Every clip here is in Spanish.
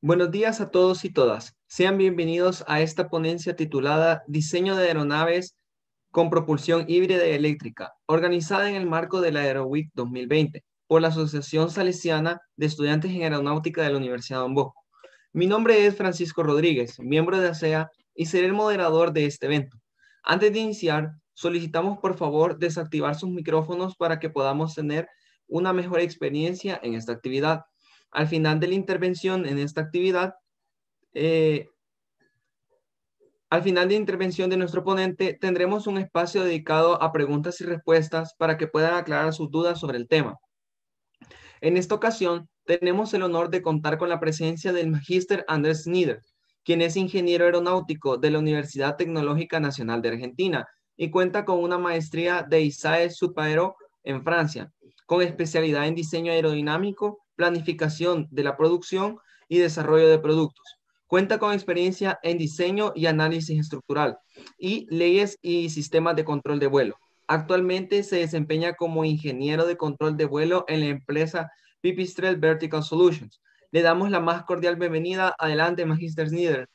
Buenos días a todos y todas. Sean bienvenidos a esta ponencia titulada Diseño de aeronaves con propulsión híbrida y eléctrica, organizada en el marco de la AeroWeek 2020 por la Asociación Salesiana de Estudiantes en Aeronáutica de la Universidad Don Bosco. Mi nombre es Francisco Rodríguez, miembro de ASEA, y seré el moderador de este evento. Antes de iniciar, solicitamos por favor desactivar sus micrófonos para que podamos tener una mejor experiencia en esta actividad. Al final de la intervención en esta actividad, eh, al final de la intervención de nuestro ponente, tendremos un espacio dedicado a preguntas y respuestas para que puedan aclarar sus dudas sobre el tema. En esta ocasión, tenemos el honor de contar con la presencia del magíster Andrés Snider, quien es ingeniero aeronáutico de la Universidad Tecnológica Nacional de Argentina y cuenta con una maestría de ISAE Supaero en Francia, con especialidad en diseño aerodinámico, planificación de la producción y desarrollo de productos. Cuenta con experiencia en diseño y análisis estructural y leyes y sistemas de control de vuelo. Actualmente se desempeña como ingeniero de control de vuelo en la empresa Pipistrel Vertical Solutions. Le damos la más cordial bienvenida. Adelante, Magister Snider.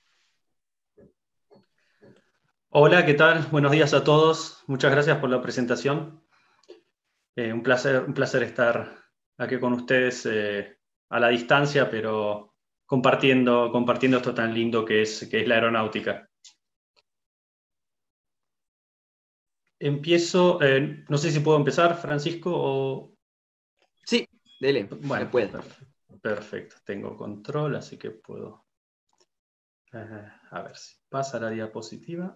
Hola, ¿qué tal? Buenos días a todos. Muchas gracias por la presentación. Un placer estar aquí con ustedes a la distancia, pero compartiendo esto tan lindo que es la aeronáutica. Empiezo, no sé si puedo empezar, Francisco, o... Sí, dele, bueno, puede. Perfecto, tengo control, así que puedo... a ver si pasa la diapositiva.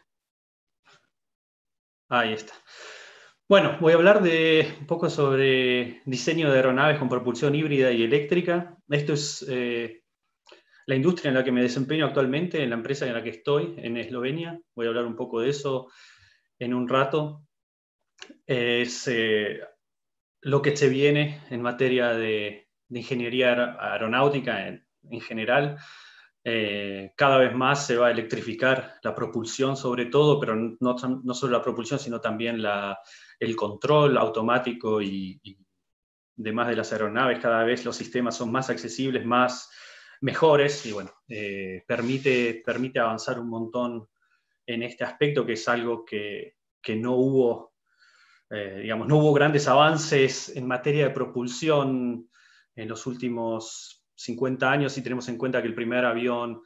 Ahí está. Bueno, voy a hablar un poco sobre diseño de aeronaves con propulsión híbrida y eléctrica. Esto es la industria en la que me desempeño actualmente, en la empresa en la que estoy, en Eslovenia. Voy a hablar un poco de eso en un rato. Es lo que se viene en materia de ingeniería aeronáutica en general. Cada vez más se va a electrificar la propulsión sobre todo, pero no solo la propulsión, sino también el control automático y demás de las aeronaves. Cada vez los sistemas son más accesibles, mejores, y bueno, permite avanzar un montón en este aspecto, que es algo que no hubo, no hubo grandes avances en materia de propulsión en los últimos 50 años, si tenemos en cuenta que el primer avión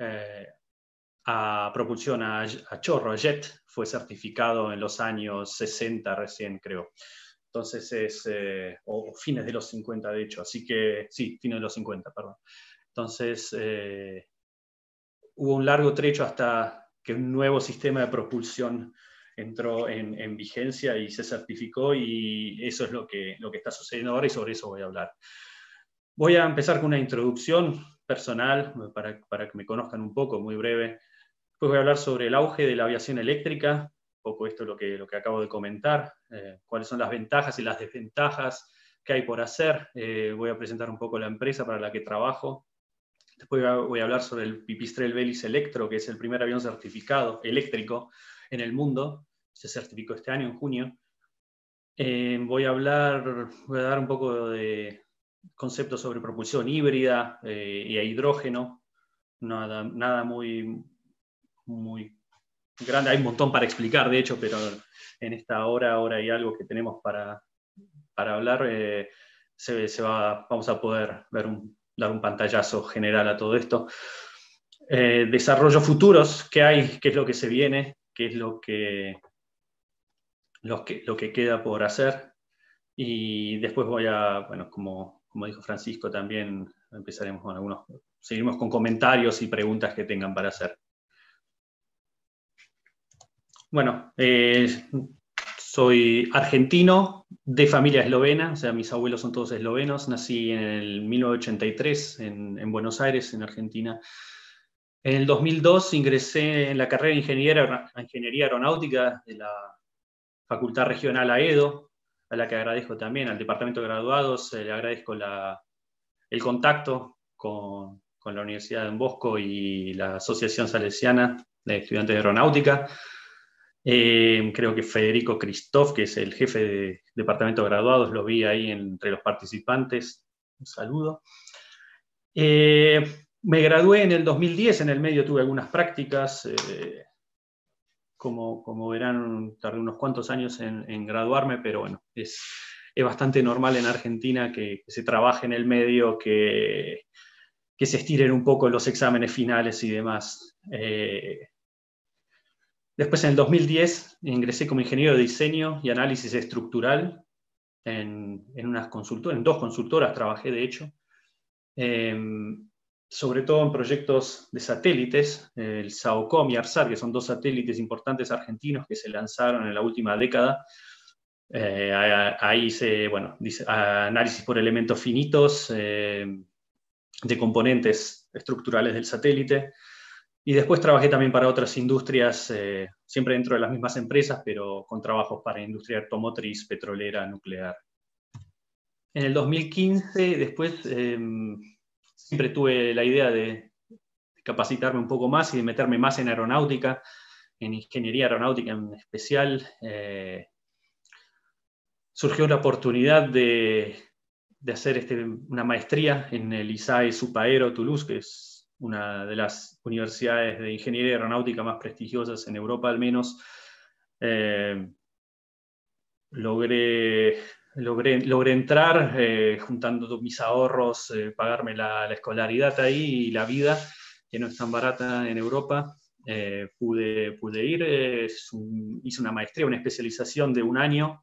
a propulsión a chorro, a jet, fue certificado en los años 60 recién, creo. Entonces o fines de los 50, de hecho. Así que, sí, fines de los 50, perdón. Entonces, hubo un largo trecho hasta que un nuevo sistema de propulsión entró en vigencia y se certificó, y eso es lo que está sucediendo ahora, y sobre eso voy a hablar. Voy a empezar con una introducción personal para que me conozcan un poco, muy breve. Después voy a hablar sobre el auge de la aviación eléctrica, un poco esto es lo que acabo de comentar, cuáles son las ventajas y las desventajas que hay por hacer. Voy a presentar un poco la empresa para la que trabajo. Después voy a hablar sobre el Pipistrel Velis Electro, que es el primer avión certificado eléctrico en el mundo. Se certificó este año, en junio. Voy a dar un poco de conceptos sobre propulsión híbrida y a hidrógeno. Nada muy grande. Hay un montón para explicar, de hecho, pero en esta hora y algo que tenemos para hablar, vamos a poder dar un pantallazo general a todo esto. Desarrollos futuros, ¿qué hay? ¿Qué es lo que se viene? ¿Qué es lo que queda por hacer? Y después como dijo Francisco, también empezaremos con seguiremos con comentarios y preguntas que tengan para hacer. Bueno, soy argentino de familia eslovena, o sea, mis abuelos son todos eslovenos. Nací en el 1983 en Buenos Aires, en Argentina. En el 2002 ingresé en la carrera de Ingeniería Aeronáutica de la Facultad Regional AEDO, a la que agradezco también, al Departamento de Graduados. Le agradezco el contacto con la Universidad de Don Bosco y la Asociación Salesiana de Estudiantes de Aeronáutica. Creo que Federico Christoph, que es el jefe de Departamento de Graduados, lo vi ahí entre los participantes. Un saludo. Me gradué en el 2010, en el medio tuve algunas prácticas. Como verán, tardé unos cuantos años en graduarme, pero bueno, es bastante normal en Argentina que se trabaje en el medio, que se estiren un poco los exámenes finales y demás. Después, en el 2010, ingresé como ingeniero de diseño y análisis estructural en dos consultoras trabajé, de hecho. Sobre todo en proyectos de satélites, el SAOCOM y ARSAT, que son dos satélites importantes argentinos que se lanzaron en la última década. Ahí hice, análisis por elementos finitos de componentes estructurales del satélite. Y después trabajé también para otras industrias, siempre dentro de las mismas empresas, pero con trabajos para industria automotriz, petrolera, nuclear. En el 2015, después, siempre tuve la idea de capacitarme un poco más y de meterme más en aeronáutica, en ingeniería aeronáutica en especial. Surgió la oportunidad de hacer una maestría en el ISAE Supaero Toulouse, que es una de las universidades de ingeniería aeronáutica más prestigiosas en Europa, al menos. Logré entrar juntando mis ahorros, pagarme la escolaridad ahí y la vida, que no es tan barata en Europa. Pude ir, hice una maestría, una especialización de un año,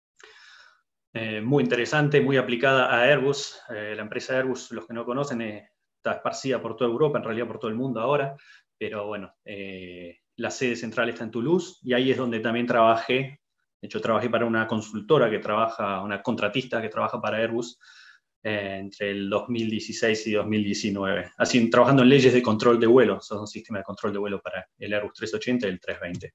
muy interesante, muy aplicada a Airbus. La empresa Airbus, los que no conocen, está esparcida por toda Europa, en realidad por todo el mundo ahora, pero bueno, la sede central está en Toulouse y ahí es donde también trabajé. De hecho, trabajé para una consultora una contratista que trabaja para Airbus entre el 2016 y 2019. Así, trabajando en leyes de control de vuelo. Son un sistema de control de vuelo para el Airbus 380 y el 320.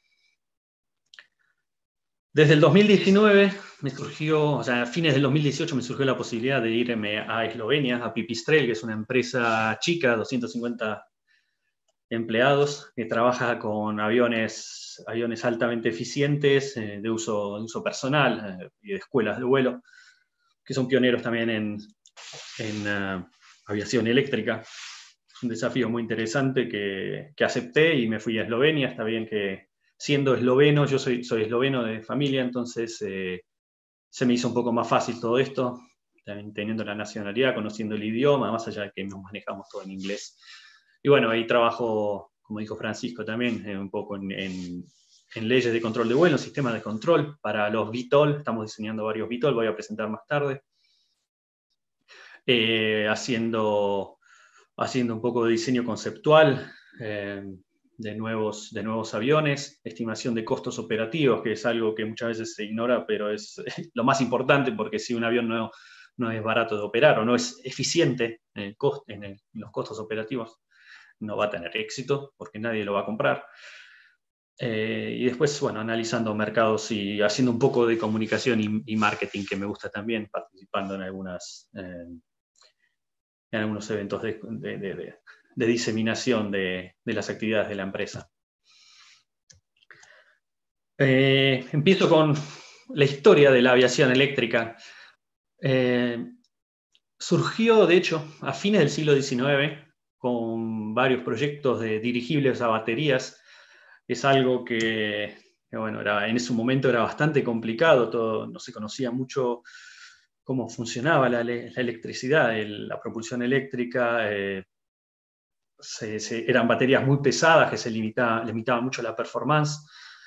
Desde el 2019 me surgió, o sea, a fines del 2018 me surgió la posibilidad de irme a Eslovenia, a Pipistrel, que es una empresa chica, 250 empleados, que trabaja con aviones altamente eficientes, de uso personal y de escuelas de vuelo, que son pioneros también en aviación eléctrica. Es un desafío muy interesante que acepté y me fui a Eslovenia. Está bien que, siendo esloveno, yo soy esloveno de familia, entonces se me hizo un poco más fácil todo esto, también teniendo la nacionalidad, conociendo el idioma, más allá de que nos manejamos todo en inglés. Y bueno, ahí trabajo, como dijo Francisco también, un poco en leyes de control de vuelo, sistemas de control para los VTOL. Estamos diseñando varios VTOL, voy a presentar más tarde. Haciendo un poco de diseño conceptual de nuevos aviones, estimación de costos operativos, que es algo que muchas veces se ignora, pero es lo más importante, porque si un avión no es barato de operar o no es eficiente en los costos operativos, no va a tener éxito porque nadie lo va a comprar. Y después, bueno, analizando mercados y haciendo un poco de comunicación y marketing, que me gusta también, participando en algunos eventos de diseminación de las actividades de la empresa. Empiezo con la historia de la aviación eléctrica. Surgió, de hecho, a fines del siglo XIX, con varios proyectos de dirigibles a baterías. Es algo que bueno, en ese momento era bastante complicado, no se conocía mucho cómo funcionaba la electricidad, la propulsión eléctrica. Eran baterías muy pesadas que limitaban mucho la performance.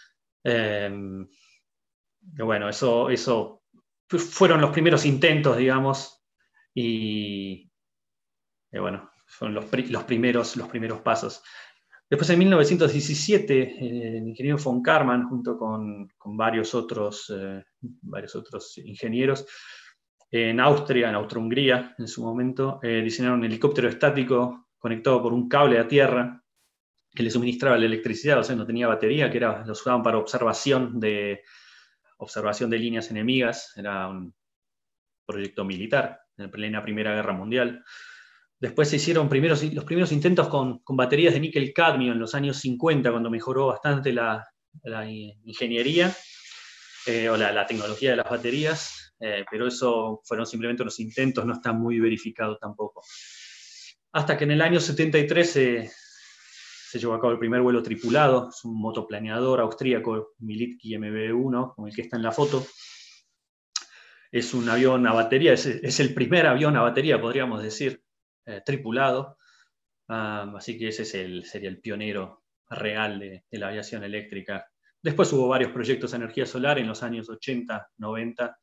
Bueno, eso fueron los primeros intentos, digamos, y bueno, fueron los primeros pasos. Después, en 1917, el ingeniero von Karman, junto con varios otros ingenieros, en Austria-Hungría, en su momento, diseñaron un helicóptero estático conectado por un cable a tierra que le suministraba la electricidad, o sea, no tenía batería, que lo usaban para observación de líneas enemigas. Era un proyecto militar en plena Primera Guerra Mundial. Después se hicieron los primeros intentos con baterías de níquel-cadmio en los años 50, cuando mejoró bastante la ingeniería o la tecnología de las baterías, pero eso fueron simplemente unos intentos, no está muy verificado tampoco. hasta que en el año 73 se llevó a cabo el primer vuelo tripulado. Es un motoplaneador austríaco, Militki MB-1, como el que está en la foto. Es un avión a batería, es el primer avión a batería, podríamos decir, tripulado. Así que ese sería el pionero real de la aviación eléctrica. Después hubo varios proyectos de energía solar en los años 80, 90,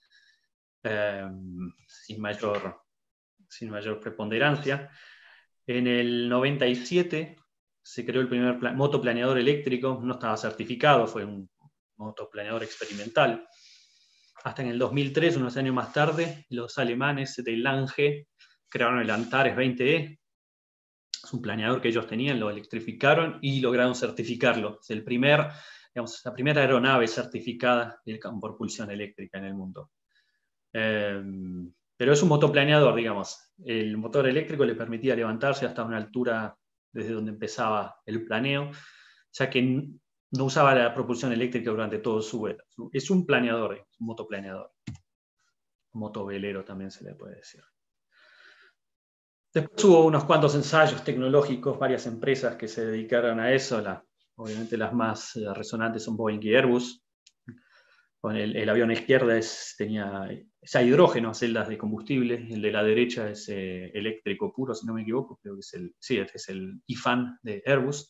sin mayor preponderancia. En el 97 se creó el primer motoplaneador eléctrico, no estaba certificado, fue un motoplaneador experimental. Hasta en el 2003, unos años más tarde, los alemanes de Lange crearon el Antares 20E. Es un planeador que ellos tenían, lo electrificaron y lograron certificarlo. Es la primera aeronave certificada con propulsión eléctrica en el mundo. Pero es un motoplaneador, digamos. El motor eléctrico le permitía levantarse hasta una altura desde donde empezaba el planeo, ya que no usaba la propulsión eléctrica durante todo su vuelo. Es un planeador, un motoplaneador. Motovelero también se le puede decir. Después hubo unos cuantos ensayos tecnológicos, varias empresas que se dedicaron a eso. Obviamente las más resonantes son Boeing y Airbus. Con el avión a la izquierda es a hidrógeno, celdas de combustible. El de la derecha es eléctrico puro, si no me equivoco. Creo que es el IFAN de Airbus.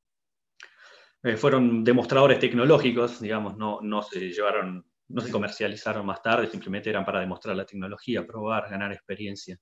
Fueron demostradores tecnológicos, digamos, no se comercializaron más tarde, simplemente eran para demostrar la tecnología, probar, ganar experiencia.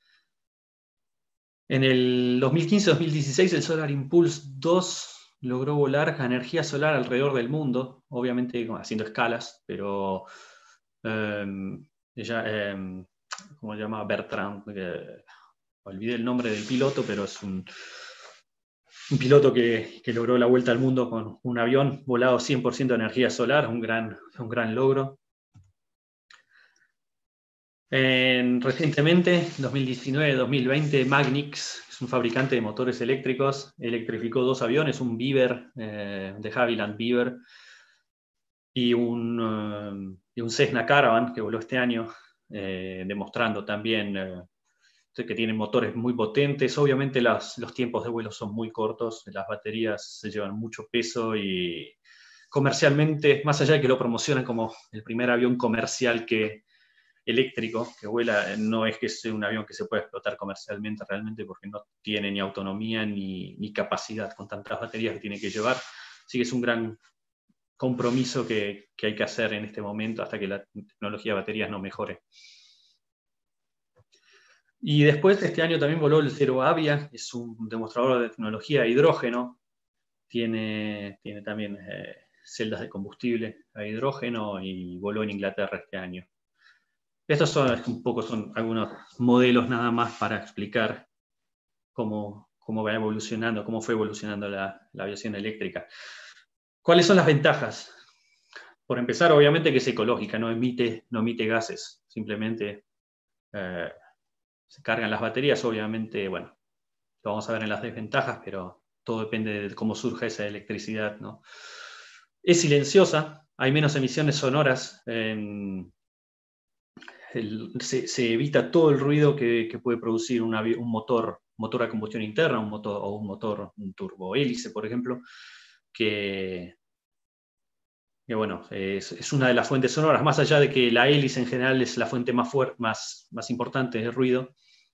En el 2015-2016 el Solar Impulse 2 logró volar a energía solar alrededor del mundo, obviamente haciendo escalas, pero ¿cómo se llama? Bertrand, olvidé el nombre del piloto, pero es un piloto que logró la vuelta al mundo con un avión volado 100% de energía solar, un gran logro. Recientemente, 2019-2020, Magnix, es un fabricante de motores eléctricos, electrificó 2 aviones, un Beaver de Havilland Beaver y un Cessna Caravan que voló este año, demostrando también que tienen motores muy potentes. Obviamente los tiempos de vuelo son muy cortos, las baterías se llevan mucho peso y comercialmente, más allá de que lo promocionan como el primer avión comercial eléctrico que vuela, no es que sea un avión que se pueda explotar comercialmente realmente porque no tiene ni autonomía ni capacidad con tantas baterías que tiene que llevar. Así que es un gran compromiso que hay que hacer en este momento hasta que la tecnología de baterías no mejore. Y después este año también voló el Zero Avia, es un demostrador de tecnología de hidrógeno, tiene también celdas de combustible a hidrógeno y voló en Inglaterra este año. Estos son algunos modelos nada más para explicar cómo va evolucionando, cómo fue evolucionando la aviación eléctrica. ¿Cuáles son las ventajas? Por empezar, obviamente que es ecológica, no emite gases, simplemente se cargan las baterías, obviamente, bueno, lo vamos a ver en las desventajas, pero todo depende de cómo surja esa electricidad, ¿no? Es silenciosa, hay menos emisiones sonoras, se evita todo el ruido que puede producir un motor a combustión interna, un motor turbohélice, por ejemplo, que bueno, es una de las fuentes sonoras, más allá de que la hélice en general es la fuente más importante de ruido,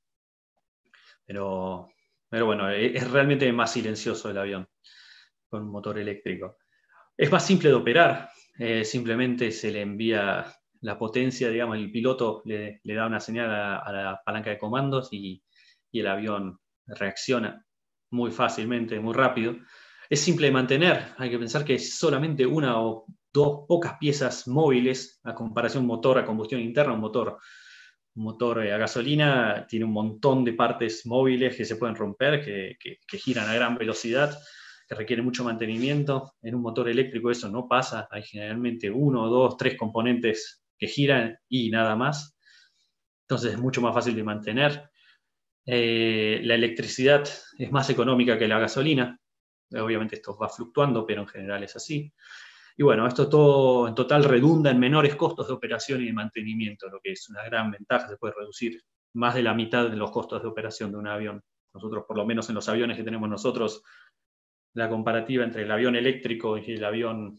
pero bueno, es realmente más silencioso el avión con un motor eléctrico. Es más simple de operar, simplemente se le envía la potencia, digamos, el piloto le da una señal a la palanca de comandos y el avión reacciona muy fácilmente, muy rápido. Es simple de mantener, hay que pensar que es solamente una o dos pocas piezas móviles a comparación de un motor a combustión interna. Un motor a gasolina tiene un montón de partes móviles que se pueden romper, que giran a gran velocidad, que requieren mucho mantenimiento. En un motor eléctrico eso no pasa, hay generalmente 1, 2, 3 componentes que giran y nada más. Entonces es mucho más fácil de mantener. La electricidad es más económica que la gasolina. Obviamente esto va fluctuando, pero en general es así. Y bueno, esto todo en total redunda en menores costos de operación y de mantenimiento, lo que es una gran ventaja. Se puede reducir más de la mitad de los costos de operación de un avión Nosotros, por lo menos en los aviones que tenemos nosotros, la comparativa entre el avión eléctrico y el avión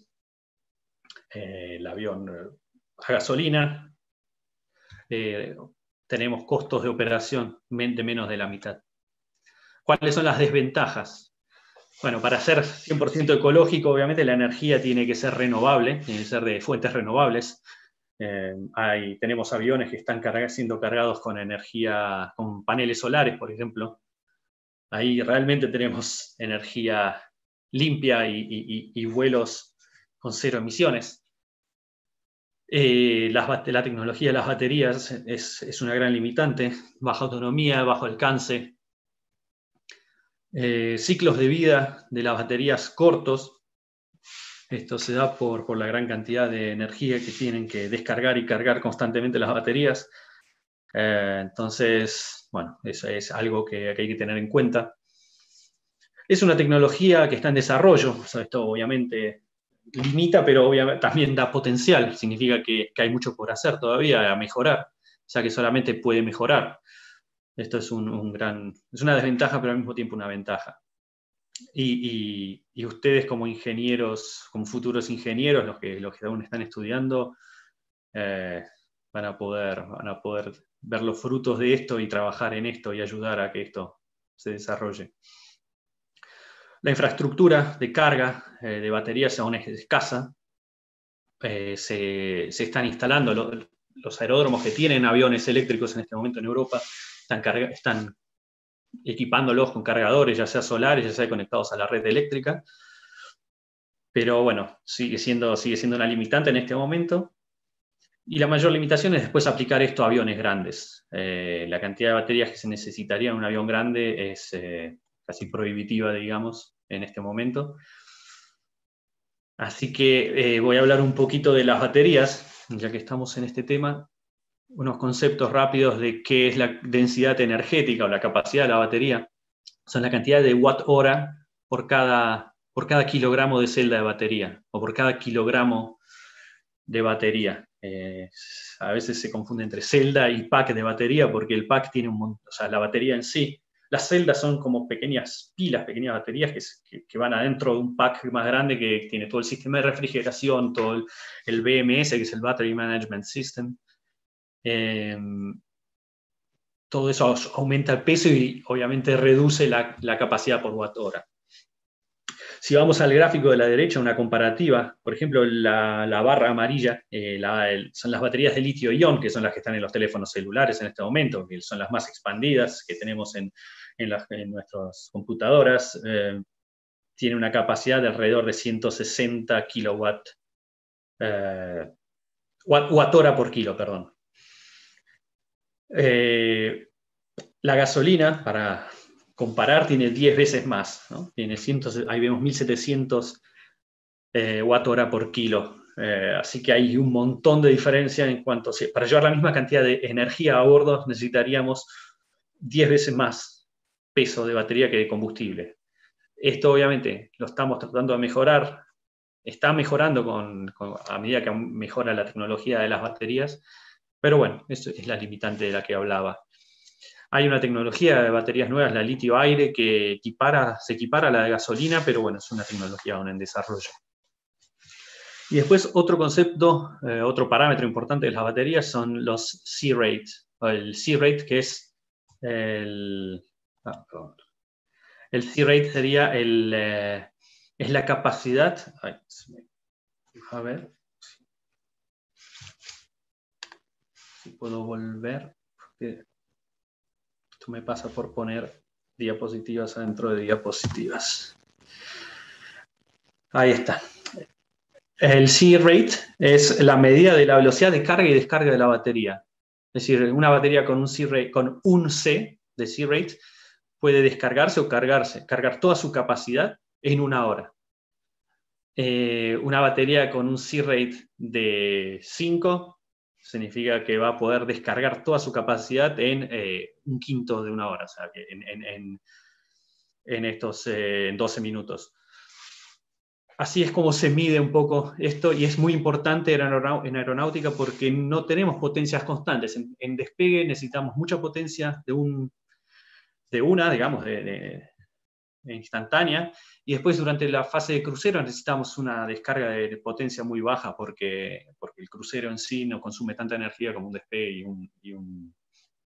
a gasolina, tenemos costos de operación de menos de la mitad. ¿Cuáles son las desventajas? Bueno, para ser 100% ecológico, obviamente la energía tiene que ser renovable, tiene que ser de fuentes renovables. Tenemos aviones que están siendo cargados con energía, con paneles solares, por ejemplo. Ahí realmente tenemos energía limpia y vuelos con 0 emisiones. La tecnología de las baterías es una gran limitante, baja autonomía, bajo alcance. Ciclos de vida de las baterías cortos. Esto se da por la gran cantidad de energía que tienen que descargar y cargar constantemente las baterías. Entonces, bueno, eso es algo que hay que tener en cuenta. Es una tecnología que está en desarrollo. O sea, esto obviamente limita, pero obviamente también da potencial. Significa que hay mucho por hacer todavía, a mejorar. O sea, que solamente puede mejorar. Esto es es una desventaja, pero al mismo tiempo una ventaja. Y ustedes como ingenieros, como futuros ingenieros, los que aún están estudiando, van a poder ver los frutos de esto y trabajar en esto y ayudar a que esto se desarrolle. La infraestructura de carga de baterías aún es escasa. Se están instalando los aeródromos que tienen aviones eléctricos en este momento en Europa, están equipándolos con cargadores, ya sea solares, ya sea conectados a la red eléctrica. Pero bueno, sigue siendo una limitante en este momento. Y la mayor limitación es después aplicar esto a aviones grandes. La cantidad de baterías que se necesitaría en un avión grande es casi prohibitiva, digamos, en este momento. Así que voy a hablar un poquito de las baterías, ya que estamos en este tema. Unos conceptos rápidos de qué es la densidad energética o la capacidad de la batería. Son la cantidad de watt-hora por cada kilogramo de celda de batería, o por cada kilogramo de batería. A veces se confunde entre celda y pack de batería, porque el pack tiene o sea, la batería en sí. Las celdas son como pequeñas pilas, pequeñas baterías que van adentro de un pack más grande que tiene todo el sistema de refrigeración, todo el BMS, que es el Battery Management System. Todo eso aumenta el peso y obviamente reduce la capacidad por watt hora. Si vamos al gráfico de la derecha, una comparativa, por ejemplo, la barra amarilla son las baterías de litio-ion, que son las que están en los teléfonos celulares en este momento, que son las más expandidas que tenemos en nuestras computadoras. Tiene una capacidad de alrededor de 160 watt-hora por kilo, perdón. La gasolina, para comparar, tiene 10 veces más, ¿no? Ahí vemos 1700 watt-hora por kilo. Así que hay un montón de diferencia en cuanto para llevar la misma cantidad de energía a bordo necesitaríamos 10 veces más peso de batería que de combustible. Esto obviamente lo estamos tratando de mejorar. Está mejorando a medida que mejora la tecnología de las baterías. Pero bueno, eso es la limitante de la que hablaba. Hay una tecnología de baterías nuevas, la litio-aire, que se equipara a la de gasolina, pero bueno, es una tecnología aún en desarrollo. Y después otro concepto, otro parámetro importante de las baterías son los C-rate. El C-rate, que es el C-rate sería es la capacidad. A ver si puedo volver, porque esto me pasa por poner diapositivas adentro de diapositivas. Ahí está. El C-rate es la medida de la velocidad de carga y descarga de la batería. Es decir, una batería con un C de C-rate puede descargarse o cargar toda su capacidad en 1 hora. Una batería con un C-rate de 5 significa que va a poder descargar toda su capacidad en 1/5 de 1 hora, o sea, que en 12 minutos. Así es como se mide un poco esto, y es muy importante en aeronáutica porque no tenemos potencias constantes. En despegue necesitamos mucha potencia de una, digamos, instantánea, y después durante la fase de crucero necesitamos una descarga de potencia muy baja porque el crucero en sí no consume tanta energía como un despegue un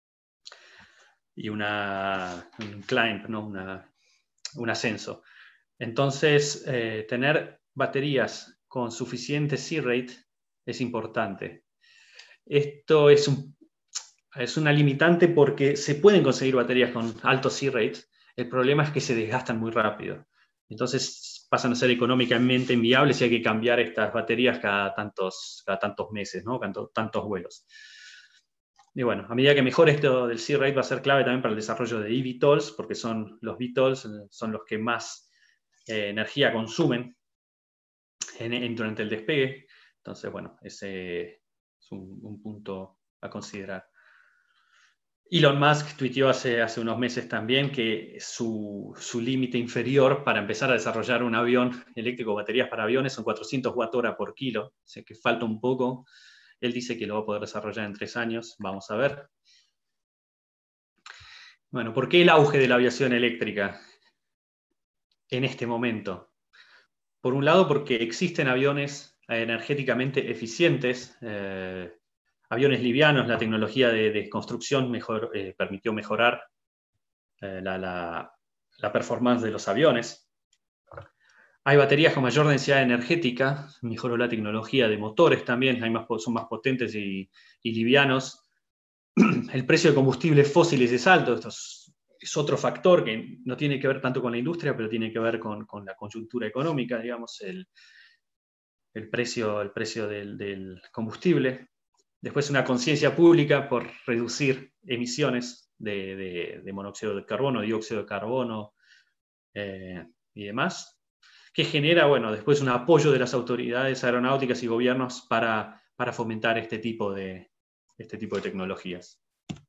climb, ¿no? Un ascenso. Entonces, tener baterías con suficiente C-rate es importante. Esto es una limitante porque se pueden conseguir baterías con alto C-rate. El problema es que se desgastan muy rápido. Entonces pasan a ser económicamente inviables y hay que cambiar estas baterías cada tantos meses, ¿no? Tantos vuelos. Y bueno, a medida que mejore esto del C-rate va a ser clave también para el desarrollo de eVTOLs, porque los VTOLs son los que más energía consumen durante el despegue. Entonces, bueno, ese es un punto a considerar. Elon Musk tuiteó hace unos meses también que su límite inferior para empezar a desarrollar un avión eléctrico, baterías para aviones, son 400 Wh por kilo, o sea que falta un poco. Él dice que lo va a poder desarrollar en 3 años, vamos a ver. Bueno, ¿por qué el auge de la aviación eléctrica en este momento? Por un lado, porque existen aviones energéticamente eficientes, aviones livianos, la tecnología de construcción permitió mejorar la performance de los aviones. Hay baterías con mayor densidad energética, mejoró la tecnología de motores también, son más potentes y livianos. El precio de combustibles fósiles es alto, esto es otro factor que no tiene que ver tanto con la industria, pero tiene que ver con la coyuntura económica, digamos, el precio del combustible. Después una conciencia pública por reducir emisiones de monóxido de carbono, dióxido de carbono y demás, que genera, bueno, después un apoyo de las autoridades aeronáuticas y gobiernos para fomentar este tipo de tecnologías.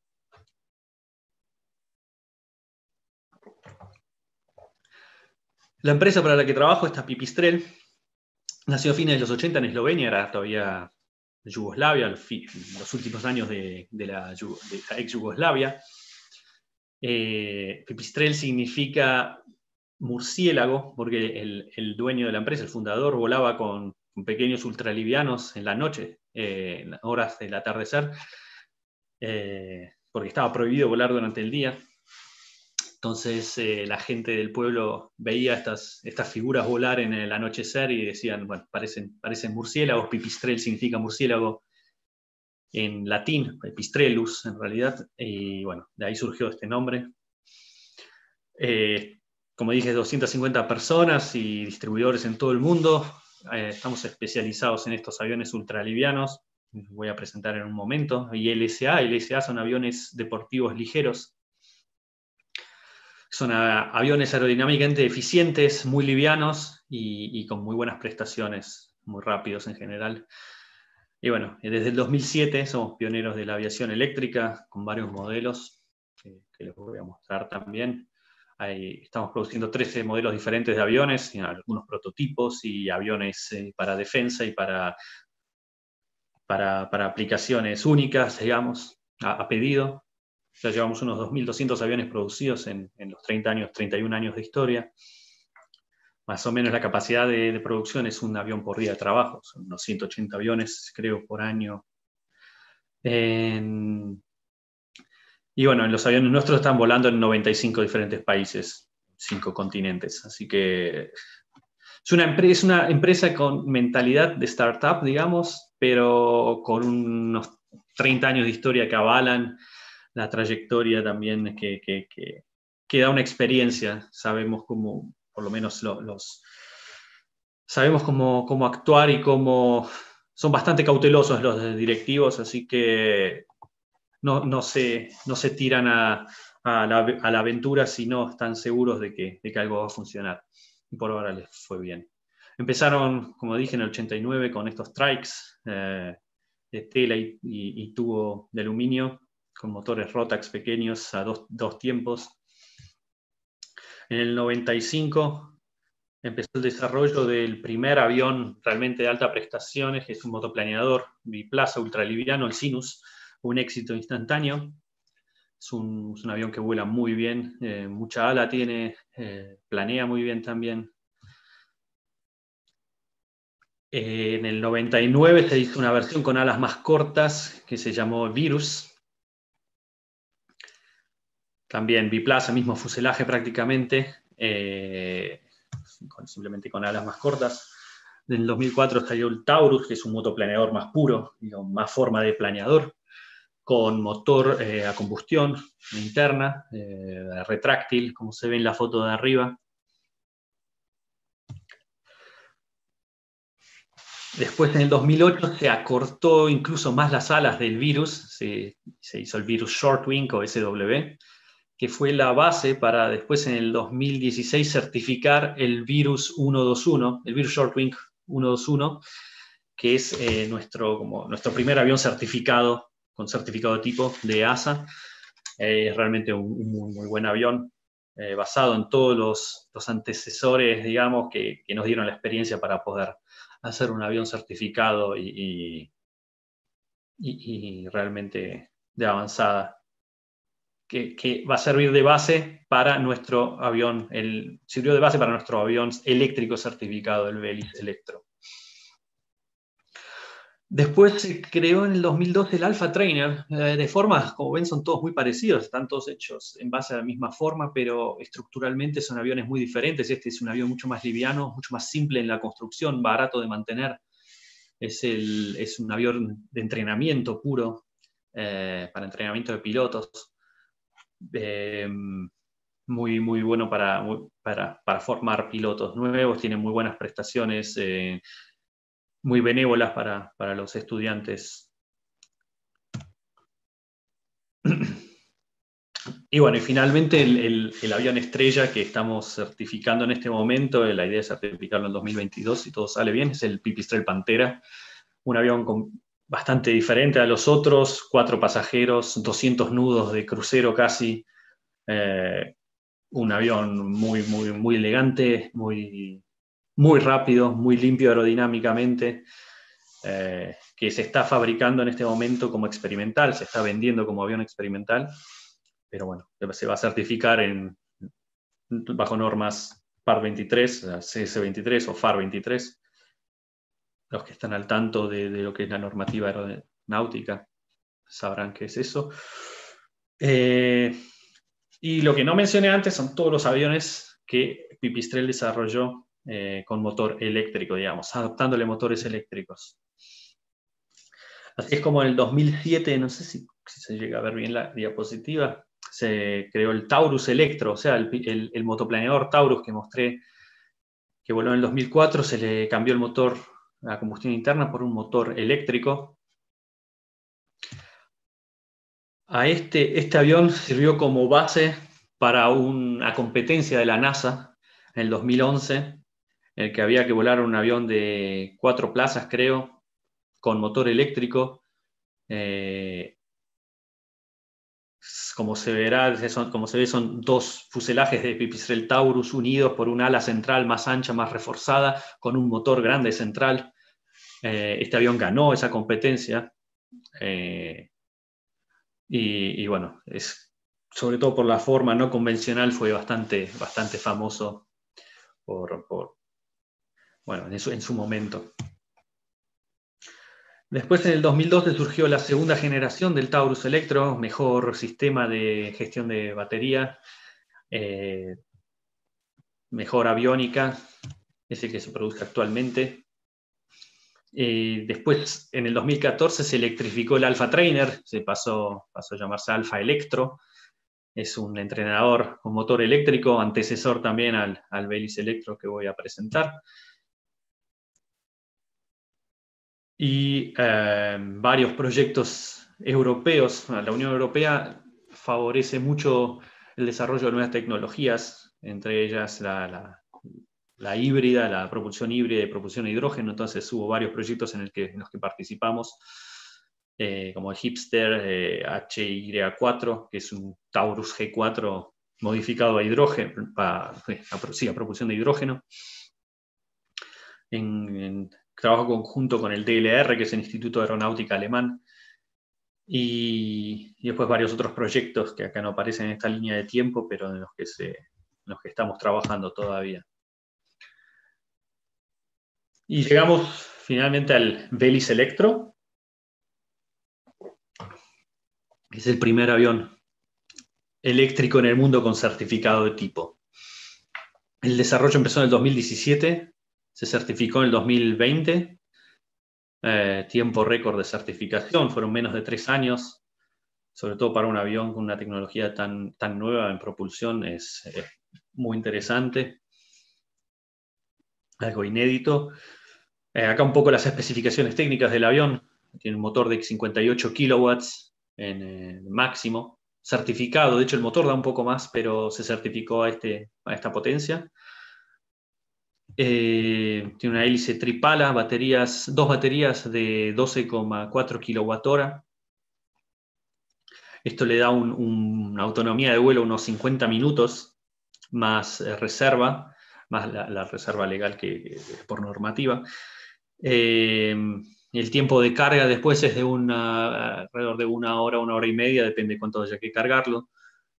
La empresa para la que trabajo, esta Pipistrel, nació a fines de los 80 en Eslovenia, era todavía Yugoslavia, los últimos años de la ex Yugoslavia. Pipistrel significa murciélago, porque el dueño de la empresa, el fundador, volaba con pequeños ultralivianos en la noche, en horas del atardecer, porque estaba prohibido volar durante el día. Entonces la gente del pueblo veía estas figuras volar en el anochecer y decían, bueno, parecen murciélagos. Pipistrel significa murciélago en latín, Pipistrellus en realidad, y bueno, de ahí surgió este nombre. Como dije, 250 personas y distribuidores en todo el mundo. Estamos especializados en estos aviones ultralivianos, voy a presentar en un momento, y LSA son aviones deportivos ligeros. Son aviones aerodinámicamente eficientes, muy livianos y con muy buenas prestaciones, muy rápidos en general. Y bueno, desde el 2007 somos pioneros de la aviación eléctrica con varios modelos que les voy a mostrar también. Estamos produciendo 13 modelos diferentes de aviones, algunos prototipos y aviones para defensa y para aplicaciones únicas, digamos, a pedido. Ya llevamos unos 2.200 aviones producidos en los 31 años de historia. Más o menos la capacidad de producción es un avión por día de trabajo, son unos 180 aviones, creo, por año. Y bueno, los aviones nuestros están volando en 95 diferentes países, 5 continentes. Así que es una empresa con mentalidad de startup, digamos, pero con unos 30 años de historia que avalan la trayectoria también que da una experiencia. Sabemos cómo, por lo menos sabemos cómo actuar y cómo son bastante cautelosos los directivos, así que no se tiran a la aventura si no están seguros de que algo va a funcionar. Y por ahora les fue bien. Empezaron, como dije, en el 89 con estos trikes de tela y tubo de aluminio con motores Rotax pequeños a dos tiempos. En el 95 empezó el desarrollo del primer avión realmente de alta prestaciones, que es un motoplaneador biplaza ultraliviano, el Sinus, un éxito instantáneo. Es un avión que vuela muy bien, mucha ala tiene, planea muy bien también. En el 99 se hizo una versión con alas más cortas que se llamó Virus. También biplaza, mismo fuselaje prácticamente, simplemente con alas más cortas. En el 2004 salió el Taurus, que es un motoplaneador más puro, digamos, más forma de planeador, con motor a combustión interna, retráctil, como se ve en la foto de arriba. Después, en el 2008, se acortó incluso más las alas del Virus, se hizo el Virus Shortwing o SW, que fue la base para después, en el 2016, certificar el Virus 121, el Virus Shortwing 121, que es nuestro primer avión certificado, con certificado de tipo de ASA. Es realmente un muy buen avión, basado en todos los antecesores, digamos, que nos dieron la experiencia para poder hacer un avión certificado y realmente de avanzada, que va a servir de base para nuestro avión, sirvió de base para nuestro avión eléctrico certificado, el Velis Electro. Después se creó en el 2012 el Alpha Trainer, de formas, como ven, son todos muy parecidos, están todos hechos en base a la misma forma, pero estructuralmente son aviones muy diferentes. Este es un avión mucho más liviano, mucho más simple en la construcción, barato de mantener. Es un avión de entrenamiento puro, para entrenamiento de pilotos. Muy bueno para formar pilotos nuevos, tiene muy buenas prestaciones, muy benévolas para los estudiantes. Y bueno, y finalmente el avión estrella que estamos certificando en este momento, la idea es certificarlo en 2022 si todo sale bien, es el Pipistrel Pantera, un avión bastante diferente a los otros, 4 pasajeros, 200 nudos de crucero casi, un avión muy elegante, muy rápido, muy limpio aerodinámicamente, que se está fabricando en este momento como experimental, se está vendiendo como avión experimental, pero bueno, se va a certificar bajo normas PAR 23, CS 23 o FAR 23. Los que están al tanto de lo que es la normativa aeronáutica sabrán qué es eso. Y lo que no mencioné antes son todos los aviones que Pipistrel desarrolló con motor eléctrico, digamos, adaptándole motores eléctricos. Así es como en el 2007, no sé si se llega a ver bien la diapositiva, se creó el Taurus Electro, o sea, el motoplaneador Taurus que mostré, que voló en el 2004, se le cambió el motor a combustión interna por un motor eléctrico. Este avión sirvió como base para una competencia de la NASA en el 2011, en el que había que volar un avión de 4 plazas, creo, con motor eléctrico. Como se ve, son 2 fuselajes de Pipistrel Taurus unidos por un ala central más ancha, más reforzada, con un motor grande central. Este avión ganó esa competencia. Y bueno, sobre todo por la forma no convencional, fue bastante famoso en su momento. Después, en el 2012, surgió la segunda generación del Taurus Electro, mejor sistema de gestión de batería, mejor aviónica, es el que se produce actualmente. Después, en el 2014, se electrificó el Alpha Trainer, se pasó a llamarse Alpha Electro. Es un entrenador con motor eléctrico, antecesor también al Velis Electro que voy a presentar. Y varios proyectos europeos. La Unión Europea favorece mucho el desarrollo de nuevas tecnologías, entre ellas la híbrida, la propulsión híbrida y propulsión a hidrógeno. Entonces hubo varios proyectos en los que participamos, como el Hipster HY4, que es un Taurus G4 modificado a hidrógeno, a propulsión de hidrógeno. En trabajo conjunto con el DLR, que es el Instituto de Aeronáutica Alemán. y después varios otros proyectos que acá no aparecen en esta línea de tiempo, pero en los que estamos trabajando todavía. Y llegamos finalmente al Velis Electro. Es el primer avión eléctrico en el mundo con certificado de tipo. El desarrollo empezó en el 2017, se certificó en el 2020, tiempo récord de certificación, fueron menos de 3 años, sobre todo para un avión con una tecnología tan nueva en propulsión, es muy interesante, algo inédito. Acá un poco las especificaciones técnicas del avión, tiene un motor de 58 kilowatts en máximo, certificado, de hecho el motor da un poco más, pero se certificó a esta potencia. Tiene una hélice tripala, dos baterías de 12,4 kWh. Esto le da una autonomía de vuelo unos 50 minutos, más reserva, más la reserva legal que es por normativa. El tiempo de carga después es de alrededor de 1 hora, 1 hora y media, depende de cuánto haya que cargarlo.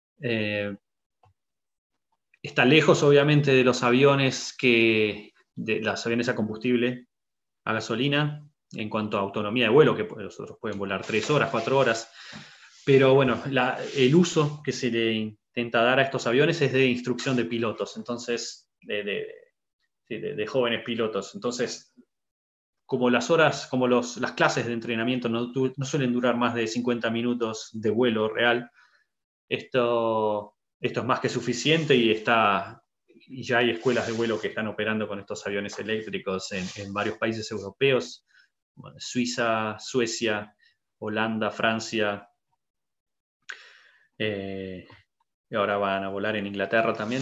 Está lejos, obviamente, de los aviones a combustible, a gasolina, en cuanto a autonomía de vuelo, que los otros pueden volar 3 horas, 4 horas. Pero bueno, el uso que se le intenta dar a estos aviones es de instrucción de pilotos, entonces, de jóvenes pilotos. Entonces, como las clases de entrenamiento no suelen durar más de 50 minutos de vuelo real, esto es más que suficiente y ya hay escuelas de vuelo que están operando con estos aviones eléctricos en varios países europeos, Suiza, Suecia, Holanda, Francia, y ahora van a volar en Inglaterra también.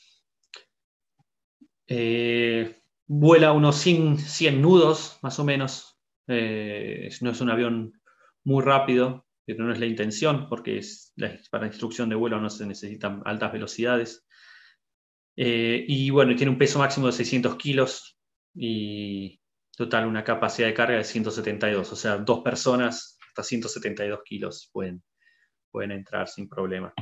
Vuela unos 100 nudos, más o menos. No es un avión muy rápido, pero no es la intención, porque para instrucción de vuelo no se necesitan altas velocidades. Y bueno, tiene un peso máximo de 600 kilos y total una capacidad de carga de 172. O sea, 2 personas hasta 172 kilos pueden entrar sin problema.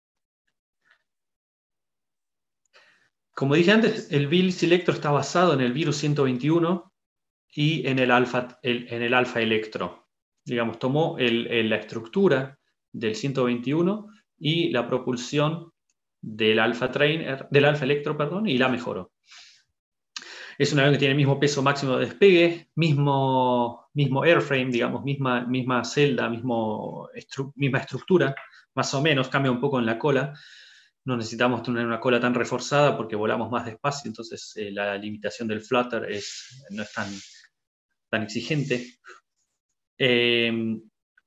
Como dije antes, el Velis Electro está basado en el Virus 121 y en el Alpha Electro. Digamos, tomó la estructura del 121 y la propulsión del Alpha Electro, y la mejoró. Es un avión que tiene el mismo peso máximo de despegue, mismo airframe, digamos, misma celda, misma estructura, más o menos, cambia un poco en la cola. No necesitamos tener una cola tan reforzada porque volamos más despacio, entonces la limitación del flutter no es tan exigente. El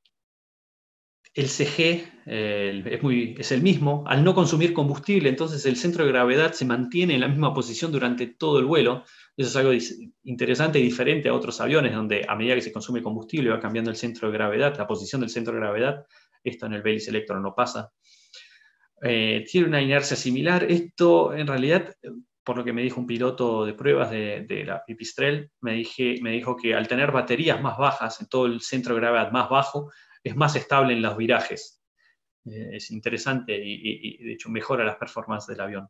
CG es el mismo. Al no consumir combustible, entonces el centro de gravedad se mantiene en la misma posición durante todo el vuelo. Eso es algo interesante y diferente a otros aviones, donde a medida que se consume combustible va cambiando el centro de gravedad, la posición del centro de gravedad. Esto en el Velis Electro no pasa. Tiene una inercia similar. Esto, en realidad, por lo que me dijo un piloto de pruebas de la Pipistrel, me dijo que al tener baterías más bajas, en todo el centro de gravedad más bajo, es más estable en los virajes. Es interesante y de hecho mejora las performances del avión.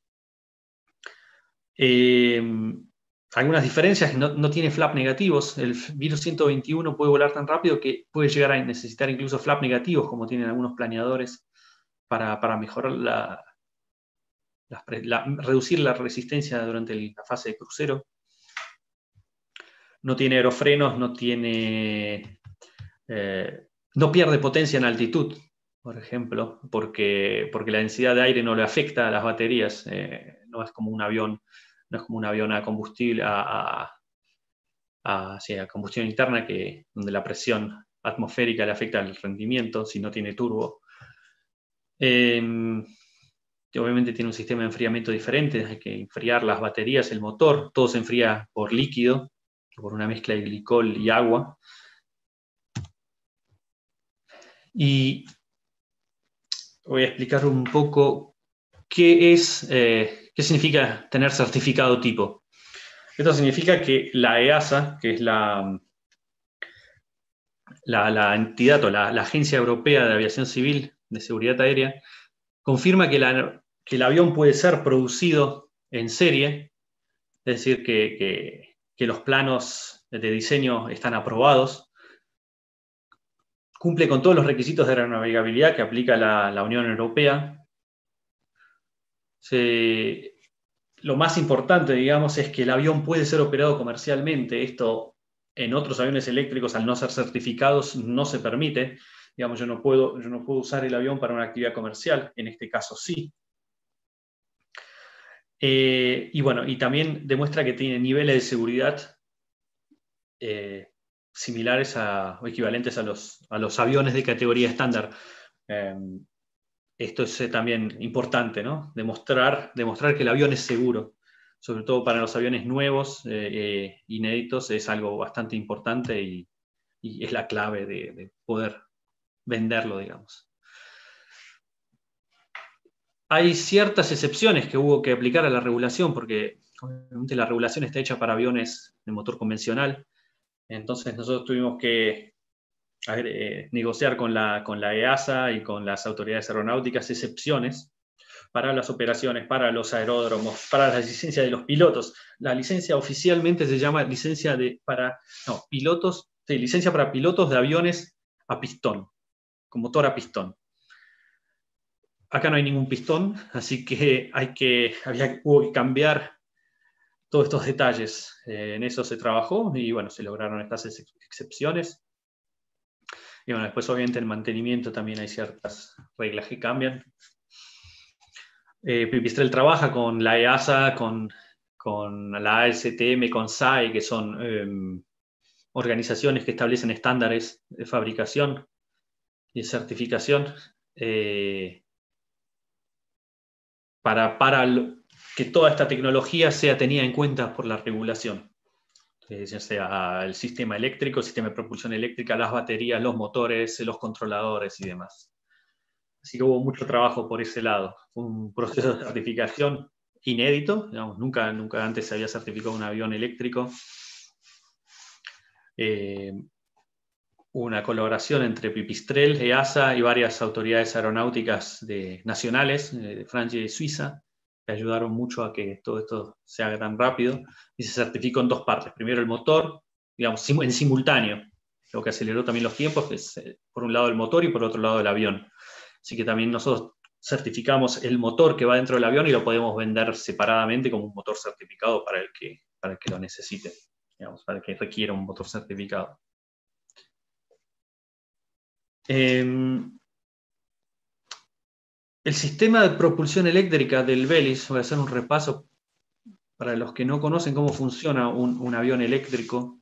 Algunas diferencias: no tiene flap negativos. El Virus 121 puede volar tan rápido que puede llegar a necesitar incluso flap negativos, como tienen algunos planeadores, para mejorar reducir la resistencia durante la fase de crucero. No tiene aerofrenos, no pierde potencia en altitud, por ejemplo, porque la densidad de aire no le afecta a las baterías. No es como un avión a combustible, a combustión interna, donde la presión atmosférica le afecta al rendimiento si no tiene turbo. Que obviamente tiene un sistema de enfriamiento diferente, hay que enfriar las baterías, el motor, todo se enfría por líquido, por una mezcla de glicol y agua. Y voy a explicar un poco qué significa tener certificado tipo. Esto significa que la EASA, que es la la entidad o la Agencia Europea de Aviación Civil de Seguridad Aérea confirma que el avión puede ser producido en serie, es decir, que los planos de diseño están aprobados, cumple con todos los requisitos de aeronavegabilidad que aplica la Unión Europea. Lo más importante, digamos, es que el avión puede ser operado comercialmente. Esto en otros aviones eléctricos, al no ser certificados, no se permite. Digamos, yo no puedo usar el avión para una actividad comercial, en este caso sí. Y bueno, y también demuestra que tiene niveles de seguridad similares o equivalentes a los aviones de categoría estándar. Esto es también importante, ¿no? Demostrar que el avión es seguro, sobre todo para los aviones nuevos, inéditos, es algo bastante importante y es la clave de poder venderlo, digamos. Hay ciertas excepciones que hubo que aplicar a la regulación, porque obviamente la regulación está hecha para aviones de motor convencional. Entonces nosotros tuvimos que negociar con la EASA y con las autoridades aeronáuticas excepciones para las operaciones, para los aeródromos, para la licencia de los pilotos. La licencia oficialmente se llama licencia para pilotos de aviones a pistón, con motor a pistón. Acá no hay ningún pistón, así que hubo que cambiar todos estos detalles. En eso se trabajó y bueno, se lograron estas excepciones. Y bueno, después obviamente en mantenimiento también hay ciertas reglas que cambian. Pipistrel trabaja con la EASA, con la ASTM, con SAE, que son organizaciones que establecen estándares de fabricación y de certificación para que toda esta tecnología sea tenida en cuenta por la regulación. Ya sea el sistema eléctrico, el sistema de propulsión eléctrica, las baterías, los motores, los controladores y demás. Así que hubo mucho trabajo por ese lado. Fue un proceso de certificación inédito, digamos, nunca antes se había certificado un avión eléctrico. Una colaboración entre Pipistrel, EASA y varias autoridades aeronáuticas nacionales de Francia y de Suiza, que ayudaron mucho a que todo esto se haga tan rápido, y se certificó en dos partes. Primero el motor, digamos, en simultáneo, lo que aceleró también los tiempos, que es por un lado el motor y por otro lado el avión. Así que también nosotros certificamos el motor que va dentro del avión y lo podemos vender separadamente como un motor certificado para el que lo necesite, digamos, para el que requiera un motor certificado. El sistema de propulsión eléctrica del Velis, voy a hacer un repaso para los que no conocen cómo funciona un avión eléctrico.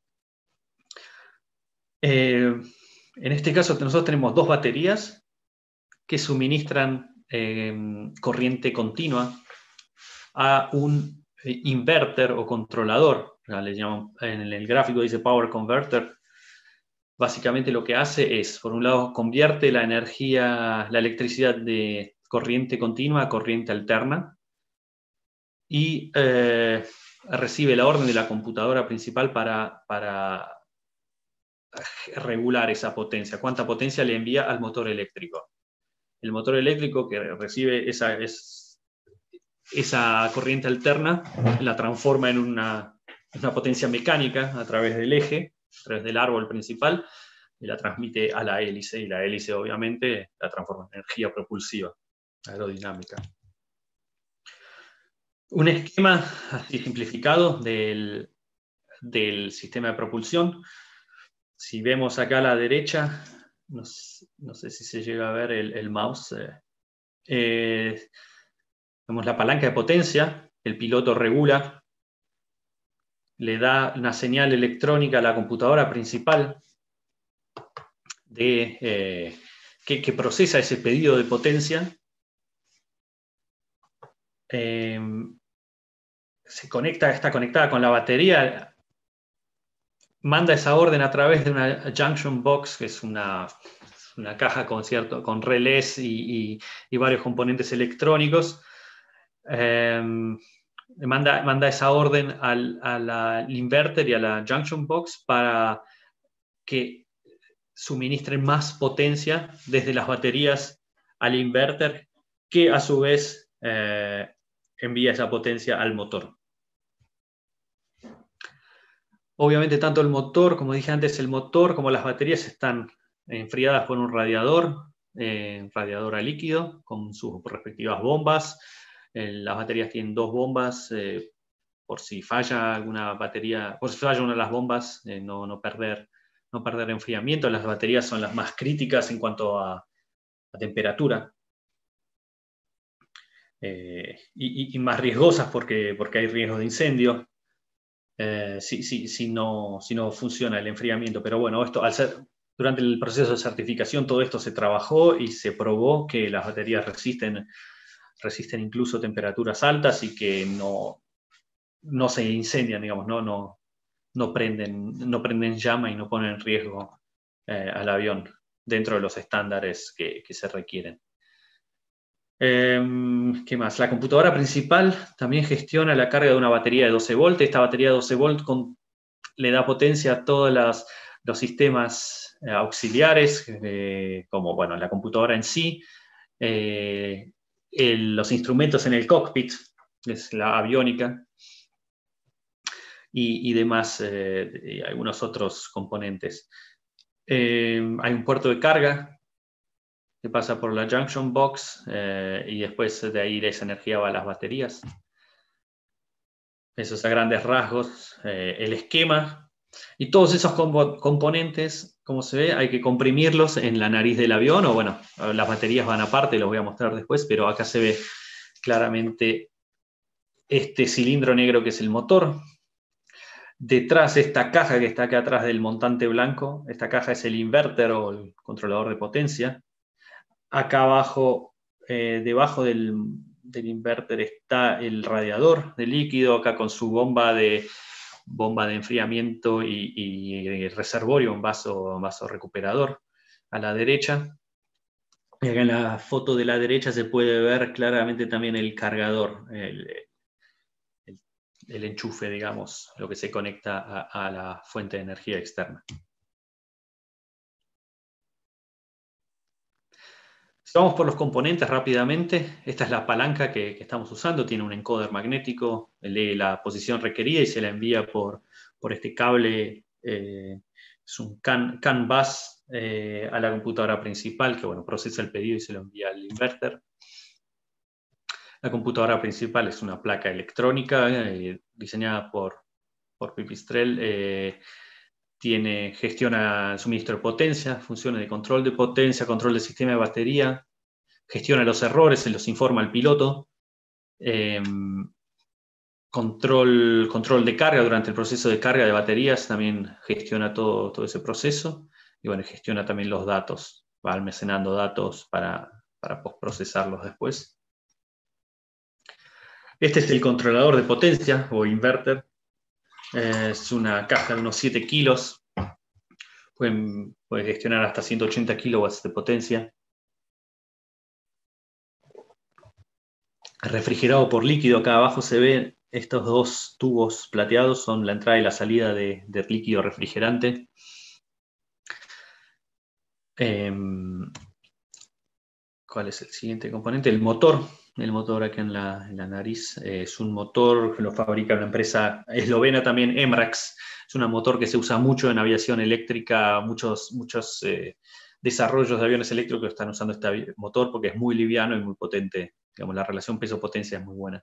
En este caso nosotros tenemos dos baterías que suministran corriente continua a un inverter o controlador. Le llaman, en el gráfico dice Power Converter. Básicamente lo que hace es, por un lado, convierte la electricidad de corriente continua a corriente alterna y recibe la orden de la computadora principal para regular esa potencia. ¿Cuánta potencia le envía al motor eléctrico? El motor eléctrico que recibe esa corriente alterna la transforma en una potencia mecánica a través del eje, a través del árbol principal, y la transmite a la hélice, y la hélice obviamente la transforma en energía propulsiva, aerodinámica. Un esquema así simplificado del sistema de propulsión. Si vemos acá a la derecha, no sé si se llega a ver el mouse, vemos la palanca de potencia, el piloto regula, le da una señal electrónica a la computadora principal que procesa ese pedido de potencia. Está conectada con la batería, manda esa orden a través de una junction box, que es una caja con relés y varios componentes electrónicos. Manda esa orden al inverter y a la junction box para que suministren más potencia desde las baterías al inverter, que a su vez envía esa potencia al motor. Obviamente tanto el motor, como dije antes, el motor como las baterías están enfriadas por un radiador a líquido, con sus respectivas bombas. Las baterías tienen dos bombas, por si falla alguna batería, por si falla una de las bombas, no perder enfriamiento. Las baterías son las más críticas en cuanto a temperatura. Y más riesgosas porque hay riesgo de incendio. Si no funciona el enfriamiento. Pero bueno, durante el proceso de certificación todo esto se trabajó y se probó que las baterías resisten incluso temperaturas altas y que no se incendian, digamos, no prenden llama y no ponen en riesgo al avión dentro de los estándares que se requieren. ¿Qué más? La computadora principal también gestiona la carga de una batería de 12 volt. Esta batería de 12 volt le da potencia a todos los sistemas auxiliares, como bueno, la computadora en sí, los instrumentos en el cockpit, es la aviónica, y demás, y algunos otros componentes. Hay un puerto de carga que pasa por la junction box y después de ahí esa energía va a las baterías. Eso es a grandes rasgos el esquema. Y todos esos componentes, como se ve, hay que comprimirlos en la nariz del avión, o bueno, las baterías van aparte, los voy a mostrar después, pero acá se ve claramente este cilindro negro que es el motor. Detrás, esta caja que está acá atrás del montante blanco, esta caja es el inverter o el controlador de potencia. Acá abajo, debajo del inverter está el radiador de líquido, acá con su bomba de enfriamiento y reservorio, un vaso recuperador a la derecha. Y acá en la foto de la derecha se puede ver claramente también el cargador, el enchufe, digamos, lo que se conecta a la fuente de energía externa. Vamos por los componentes rápidamente. Esta es la palanca que estamos usando. Tiene un encoder magnético, lee la posición requerida y se la envía por este cable. Es un CAN bus a la computadora principal que bueno, procesa el pedido y se lo envía al inverter. La computadora principal es una placa electrónica diseñada por Pipistrel. Gestiona el suministro de potencia, funciones de control de potencia, control del sistema de batería, gestiona los errores, se los informa al piloto, control de carga durante el proceso de carga de baterías, también gestiona todo ese proceso, y bueno, gestiona también los datos, va almacenando datos para postprocesarlos después. Este es el controlador de potencia o inverter. Es una caja de unos 7 kilos. Puede gestionar hasta 180 kilowatts de potencia. Refrigerado por líquido. Acá abajo se ven estos dos tubos plateados. Son la entrada y la salida de líquido refrigerante. ¿Cuál es el siguiente componente? El motor. El motor acá en la nariz es un motor que lo fabrica una empresa eslovena también, Embrax. Es un motor que se usa mucho en aviación eléctrica. Muchos desarrollos de aviones eléctricos están usando este motor porque es muy liviano y muy potente. Digamos, la relación peso-potencia es muy buena.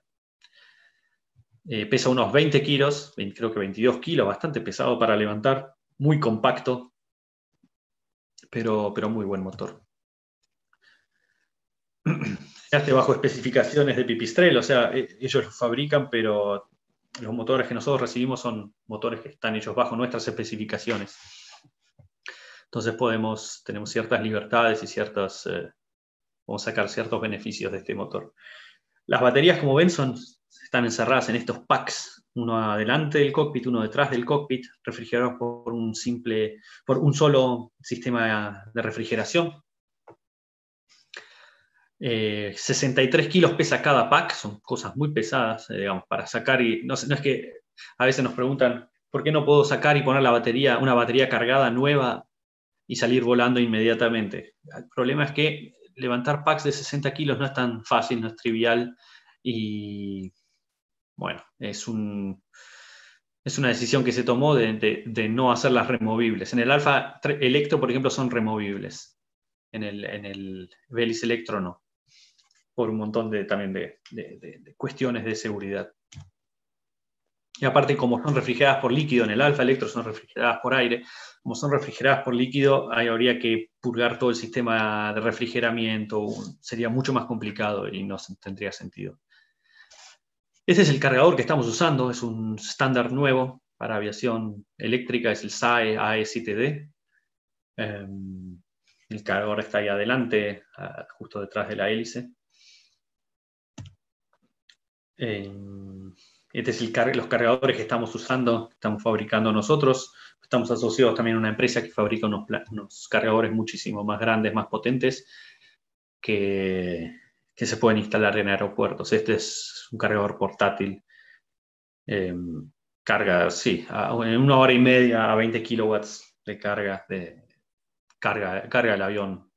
Pesa unos 20 kilos, creo que 22 kilos, bastante pesado para levantar. Muy compacto, pero muy buen motor. Se hace bajo especificaciones de Pipistrel, o sea, ellos los fabrican, pero los motores que nosotros recibimos son motores que están hechos bajo nuestras especificaciones. Entonces tenemos ciertas libertades y podemos sacar ciertos beneficios de este motor. Las baterías, como ven, están encerradas en estos packs, uno adelante del cockpit, uno detrás del cockpit, refrigerados por un solo sistema de refrigeración. 63 kilos pesa cada pack, son cosas muy pesadas, digamos, para sacar y no es que a veces nos preguntan ¿por qué no puedo sacar y poner una batería cargada nueva y salir volando inmediatamente. El problema es que levantar packs de 60 kilos no es tan fácil, no es trivial, y bueno, es una decisión que se tomó de no hacerlas removibles. En el Alfa Electro, por ejemplo, son removibles. En el Velis Electro no, por un montón también de cuestiones de seguridad. Y aparte, como son refrigeradas por líquido, en el Alfa Electro son refrigeradas por aire, como son refrigeradas por líquido, ahí habría que purgar todo el sistema de refrigeramiento, sería mucho más complicado y no tendría sentido. Este es el cargador que estamos usando, es un estándar nuevo para aviación eléctrica, es el SAE AE7D. El cargador está ahí adelante, justo detrás de la hélice. Este es los cargadores que estamos usando, que estamos fabricando nosotros. Estamos asociados también a una empresa que fabrica unos cargadores muchísimo más grandes, más potentes, que se pueden instalar en aeropuertos. Este es un cargador portátil. Carga, sí, en 1 hora y media a 20 kilowatts de carga el avión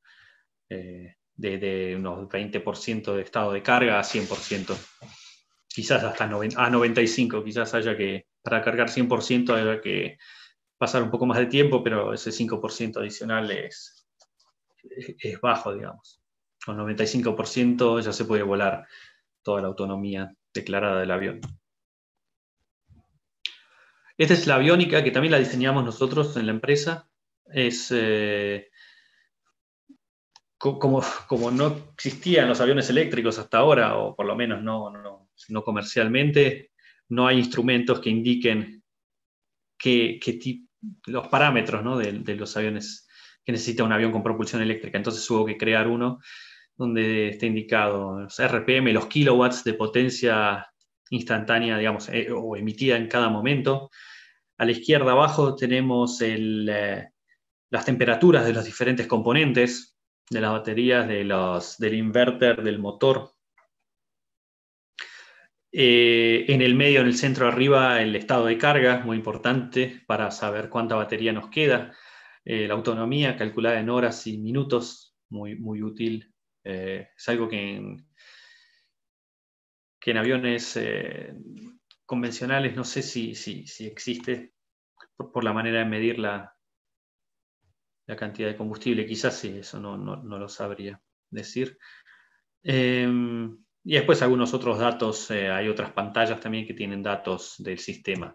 de unos 20% de estado de carga a 100%. Quizás hasta a 95%, quizás haya que, para cargar 100% haya que pasar un poco más de tiempo, pero ese 5% adicional es bajo, digamos. Con 95% ya se puede volar toda la autonomía declarada del avión. Esta es la aviónica, que también la diseñamos nosotros en la empresa. Es como no existían los aviones eléctricos hasta ahora, o por lo menos no comercialmente, no hay instrumentos que indiquen los parámetros, ¿no?, de los aviones que necesita un avión con propulsión eléctrica. Entonces hubo que crear uno donde esté indicado los RPM, los kilowatts de potencia instantánea, digamos, o emitida en cada momento. A la izquierda abajo tenemos las temperaturas de los diferentes componentes, de las baterías, del inverter, del motor. En el medio, en el centro arriba, el estado de carga, muy importante para saber cuánta batería nos queda. La autonomía calculada en horas y minutos, muy, muy útil. Es algo que en aviones convencionales no sé si existe por la manera de medir la cantidad de combustible. Quizás sí, eso no lo sabría decir. Y después algunos otros datos, hay otras pantallas también que tienen datos del sistema.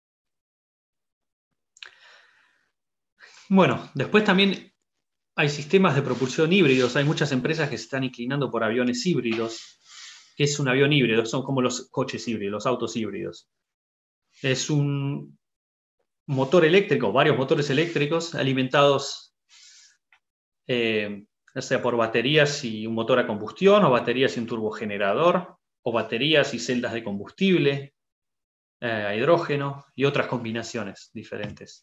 Bueno, después también hay sistemas de propulsión híbridos. Hay muchas empresas que se están inclinando por aviones híbridos. ¿Qué es un avión híbrido? Son como los coches híbridos, los autos híbridos. Es un motor eléctrico, varios motores eléctricos alimentados ya sea por baterías y un motor a combustión, o baterías y un turbogenerador, o baterías y celdas de combustible, a hidrógeno, y otras combinaciones diferentes.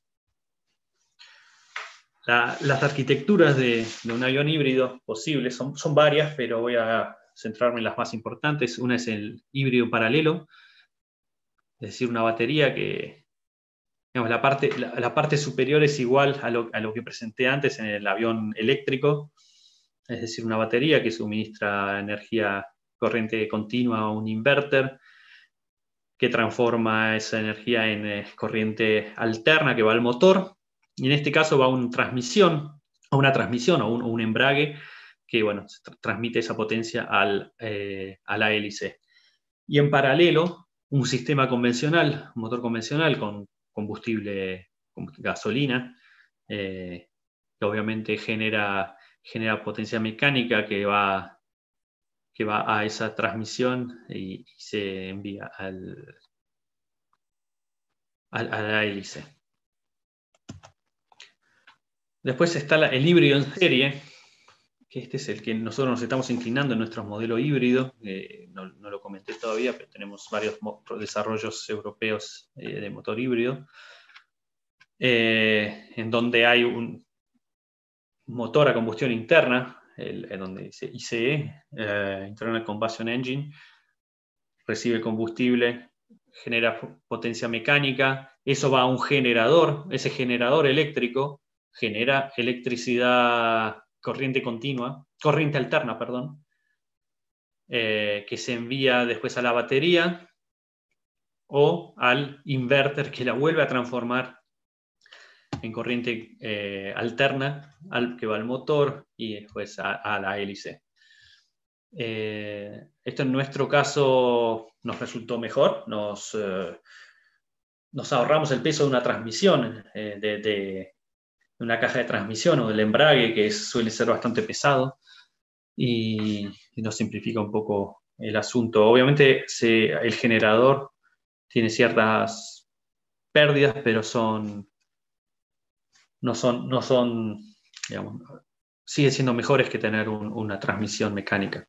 Las arquitecturas de un avión híbrido posibles son varias, pero voy a centrarme en las más importantes. Una es el híbrido paralelo, es decir, una batería que, digamos, la parte superior es igual a lo que presenté antes en el avión eléctrico, es decir, una batería que suministra energía corriente continua a un inverter, que transforma esa energía en corriente alterna que va al motor, y en este caso va a una transmisión o un embrague que, bueno, transmite esa potencia a la hélice. Y en paralelo, un sistema convencional, un motor convencional con combustible, con gasolina, que obviamente genera potencia mecánica que va a esa transmisión y se envía a la hélice. Después está el híbrido en serie, que este es el que nosotros nos estamos inclinando en nuestro modelo híbrido. No lo comenté todavía, pero tenemos varios desarrollos europeos de motor híbrido, en donde hay un motor a combustión interna, en donde dice ICE, Internal Combustion Engine, recibe combustible, genera potencia mecánica, eso va a un generador, ese generador eléctrico genera electricidad, corriente alterna, perdón, que se envía después a la batería o al inverter, que la vuelve a transformar en corriente alterna, que va al motor y después a la hélice. Esto en nuestro caso nos resultó mejor, nos ahorramos el peso de una transmisión, de una caja de transmisión o del embrague, que suele ser bastante pesado, y nos simplifica un poco el asunto. Obviamente el generador tiene ciertas pérdidas, pero no son, digamos, sigue siendo mejores que tener una transmisión mecánica.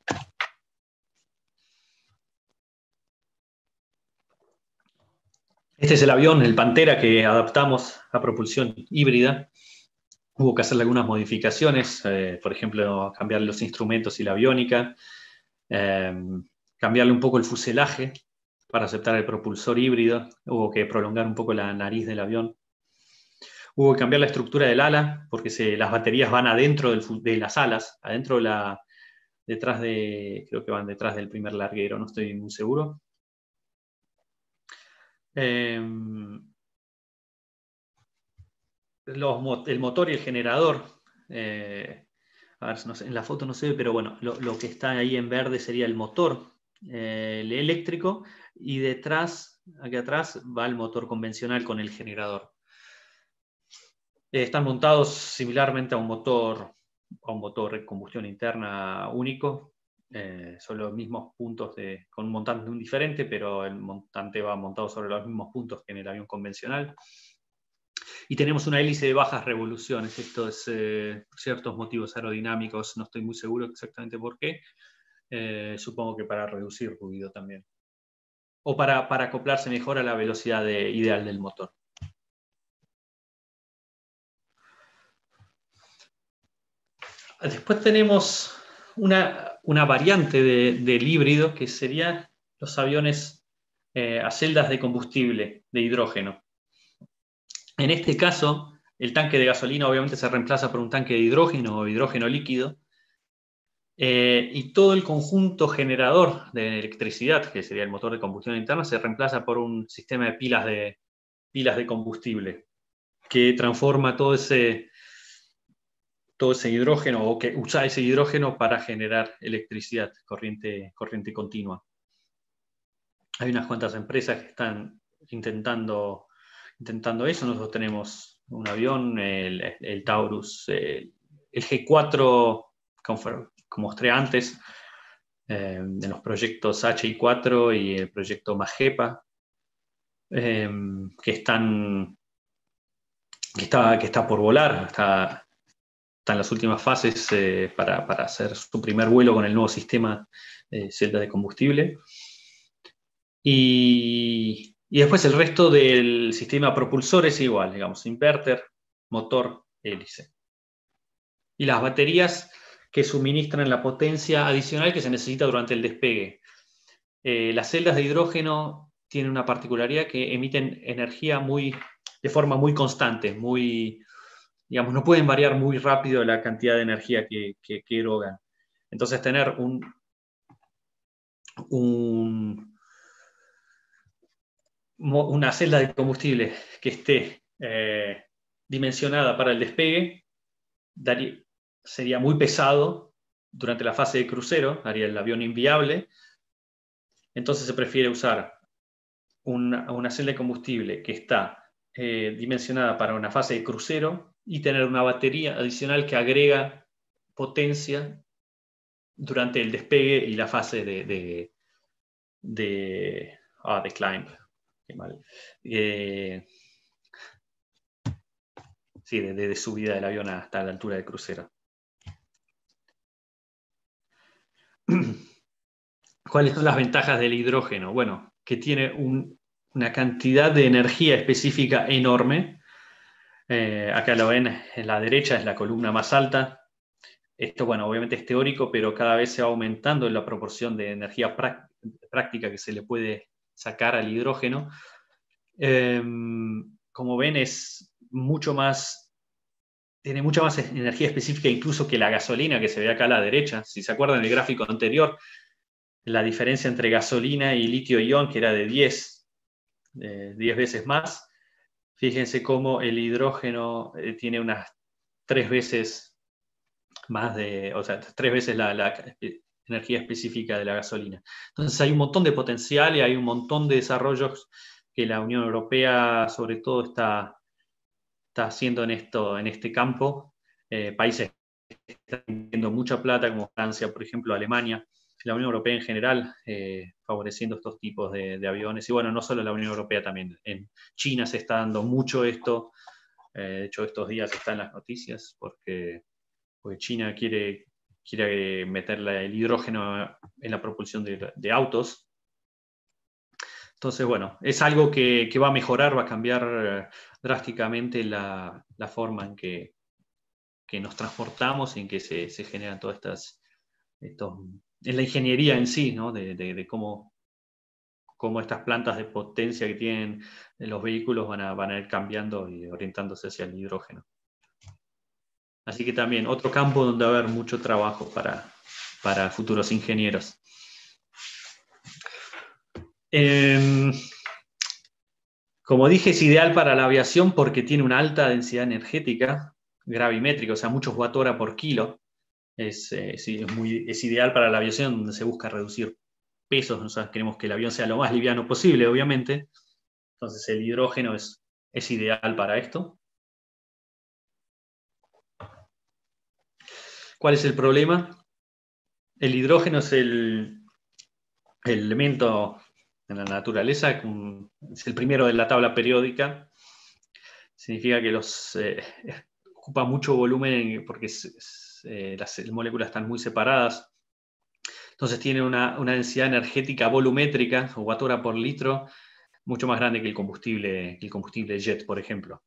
Este es el avión, el Pantera, que adaptamos a propulsión híbrida. Hubo que hacerle algunas modificaciones, por ejemplo, cambiar los instrumentos y la aviónica, cambiarle un poco el fuselaje para aceptar el propulsor híbrido. Hubo que prolongar un poco la nariz del avión. Hubo que cambiar la estructura del ala, porque las baterías van adentro de las alas, creo que van detrás del primer larguero, no estoy muy seguro. El motor y el generador, a ver, no sé, en la foto no se ve, pero bueno, lo que está ahí en verde sería el motor, el eléctrico, y aquí atrás, va el motor convencional con el generador. Están montados similarmente a un motor de combustión interna único. Son los mismos puntos con un montante diferente, pero el montante va montado sobre los mismos puntos que en el avión convencional. Y tenemos una hélice de bajas revoluciones. Esto es por ciertos motivos aerodinámicos, no estoy muy seguro exactamente por qué. Supongo que para reducir ruido también. O para acoplarse mejor a la velocidad ideal del motor. Después tenemos una variante del híbrido, que serían los aviones a celdas de combustible, de hidrógeno. En este caso, el tanque de gasolina obviamente se reemplaza por un tanque de hidrógeno o hidrógeno líquido, y todo el conjunto generador de electricidad, que sería el motor de combustión interna, se reemplaza por un sistema de pilas de combustible, que transforma todo ese hidrógeno, o que usa ese hidrógeno para generar electricidad, corriente continua. Hay unas cuantas empresas que están intentando eso. Nosotros tenemos un avión, el Taurus, el G4, como mostré antes, en los proyectos HI4 y el proyecto Magepa, que está por volar, está en las últimas fases para hacer su primer vuelo con el nuevo sistema de celdas de combustible. Y después el resto del sistema propulsor es igual, digamos, inverter, motor, hélice. Y las baterías que suministran la potencia adicional que se necesita durante el despegue. Las celdas de hidrógeno tienen una particularidad, que emiten energía de forma muy constante, digamos, no pueden variar muy rápido la cantidad de energía que erogan. Entonces, tener una celda de combustible que esté dimensionada para el despegue sería muy pesado durante la fase de crucero, haría el avión inviable. Entonces se prefiere usar una celda de combustible que está dimensionada para una fase de crucero, y tener una batería adicional que agrega potencia durante el despegue y la fase de climb. Qué mal. Sí, de subida del avión hasta la altura de crucero. ¿Cuáles son las ventajas del hidrógeno? Bueno, que tiene una cantidad de energía específica enorme. Acá lo ven, en la derecha es la columna más alta. Esto, bueno, obviamente es teórico, pero cada vez se va aumentando en la proporción de energía práctica que se le puede sacar al hidrógeno. Como ven, es mucho más tiene mucha más energía específica incluso que la gasolina que se ve acá a la derecha. Si se acuerdan del gráfico anterior, la diferencia entre gasolina y litio-ion, que era de 10 veces más. Fíjense cómo el hidrógeno tiene unas 3 veces más o sea, 3 veces la energía específica de la gasolina. Entonces hay un montón de potencial y hay un montón de desarrollos que la Unión Europea sobre todo está haciendo en este campo. Países que están metiendo mucha plata, como Francia, por ejemplo, Alemania, la Unión Europea en general, favoreciendo estos tipos de aviones. Y bueno, no solo la Unión Europea, también en China se está dando mucho esto. De hecho, estos días está en las noticias porque China quiere meter el hidrógeno en la propulsión de autos. Entonces, bueno, es algo que va a mejorar, va a cambiar drásticamente la forma en que nos transportamos y en que se generan todas en la ingeniería en sí, ¿no? de cómo estas plantas de potencia que tienen los vehículos van a ir cambiando y orientándose hacia el hidrógeno. Así que también otro campo donde va a haber mucho trabajo para futuros ingenieros. Como dije, es ideal para la aviación porque tiene una alta densidad energética, gravimétrica, o sea, muchos watt-hora por kilo. Es ideal para la aviación donde se busca reducir pesos. Nosotros queremos que el avión sea lo más liviano posible, obviamente. Entonces el hidrógeno es ideal para esto. ¿Cuál es el problema? El hidrógeno es el elemento en la naturaleza, es el primero de la tabla periódica. Significa que ocupa mucho volumen porque las moléculas están muy separadas. Entonces tiene una densidad energética volumétrica, o watt-hora por litro, mucho más grande que el combustible jet, por ejemplo.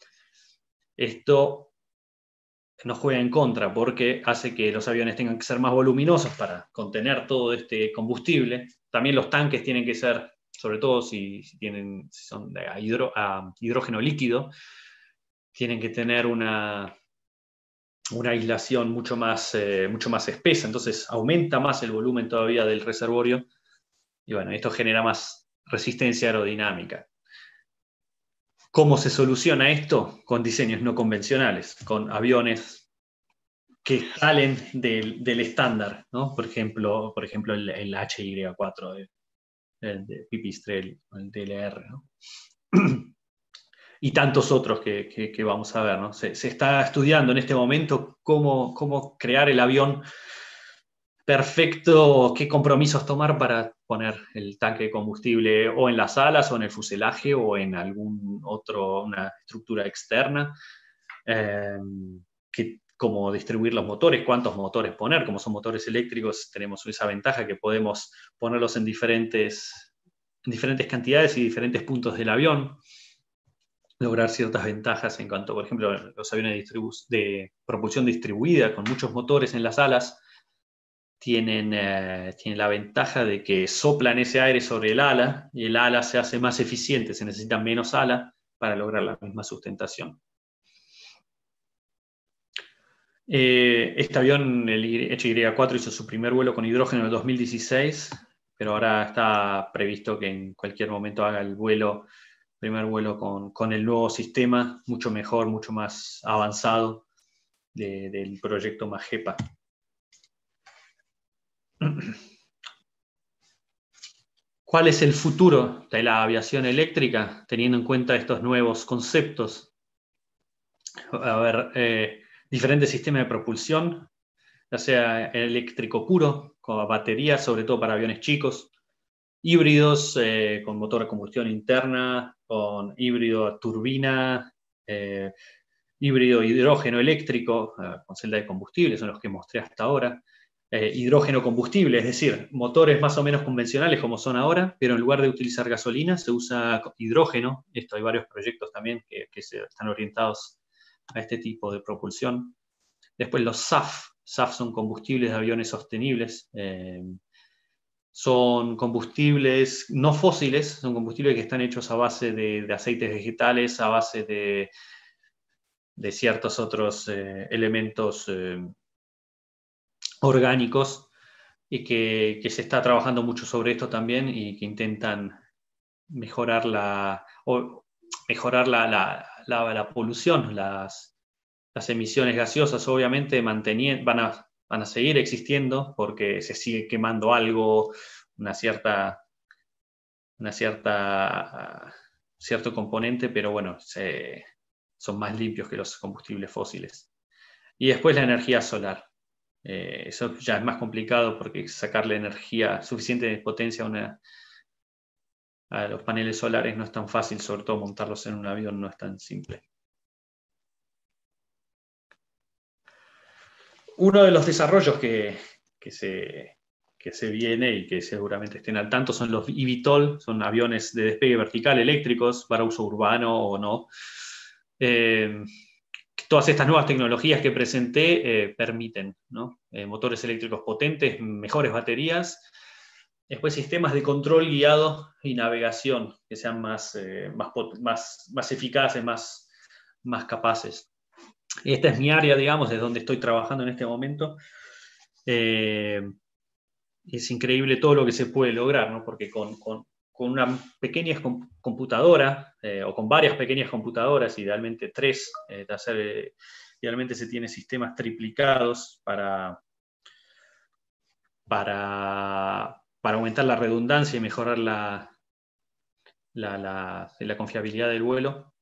Esto nos juega en contra porque hace que los aviones tengan que ser más voluminosos para contener todo este combustible. También los tanques tienen que ser, sobre todo si son a hidrógeno líquido, tienen que tener una aislación mucho más espesa. Entonces aumenta más el volumen todavía del reservorio y bueno, esto genera más resistencia aerodinámica. ¿Cómo se soluciona esto? Con diseños no convencionales, con aviones que salen del estándar, ¿no? Por ejemplo el HY4 de Pipistrel, el DLR, ¿no? Y tantos otros que vamos a ver, ¿no? Se está estudiando en este momento cómo crear el avión perfecto, qué compromisos tomar para poner el tanque de combustible o en las alas o en el fuselaje o en una estructura externa, cómo distribuir los motores, cuántos motores poner. Como son motores eléctricos, tenemos esa ventaja que podemos ponerlos en diferentes cantidades y diferentes puntos del avión, lograr ciertas ventajas en cuanto, por ejemplo, los aviones de propulsión distribuida con muchos motores en las alas tienen la ventaja de que soplan ese aire sobre el ala y el ala se hace más eficiente, se necesita menos ala para lograr la misma sustentación. Este avión, el HY4, hizo su primer vuelo con hidrógeno en el 2016, pero ahora está previsto que en cualquier momento haga el primer vuelo con el nuevo sistema, mucho mejor, mucho más avanzado del proyecto Magepa. ¿Cuál es el futuro de la aviación eléctrica teniendo en cuenta estos nuevos conceptos? A ver, diferentes sistemas de propulsión, ya sea eléctrico puro, con baterías, sobre todo para aviones chicos, híbridos con motor a combustión interna, con híbrido a turbina, híbrido hidrógeno eléctrico con celda de combustible, son los que mostré hasta ahora. Hidrógeno combustible, es decir, motores más o menos convencionales como son ahora, pero en lugar de utilizar gasolina se usa hidrógeno. Esto hay varios proyectos también que están orientados a este tipo de propulsión. Después los SAF. SAF son combustibles de aviones sostenibles. Son combustibles no fósiles, son combustibles que están hechos a base de aceites vegetales, a base de de ciertos otros elementos orgánicos, y que se está trabajando mucho sobre esto también, y que intentan mejorar la polución, las emisiones gaseosas. Obviamente van a seguir existiendo porque se sigue quemando algo, cierto componente, pero bueno, son más limpios que los combustibles fósiles. Y después la energía solar. Eso ya es más complicado porque sacarle energía, suficiente potencia a los paneles solares no es tan fácil, sobre todo montarlos en un avión no es tan simple. Uno de los desarrollos que se viene y que seguramente estén al tanto son los eVTOL, son aviones de despegue vertical eléctricos para uso urbano o no. Todas estas nuevas tecnologías que presenté permiten, ¿no? Motores eléctricos potentes, mejores baterías, después sistemas de control guiado y navegación que sean más eficaces, más capaces. Esta es mi área, digamos, es donde estoy trabajando en este momento. Es increíble todo lo que se puede lograr, ¿no? Porque con una pequeña computadora, o con varias pequeñas computadoras, idealmente 3, idealmente se tiene sistemas triplicados para aumentar la redundancia y mejorar la confiabilidad del vuelo.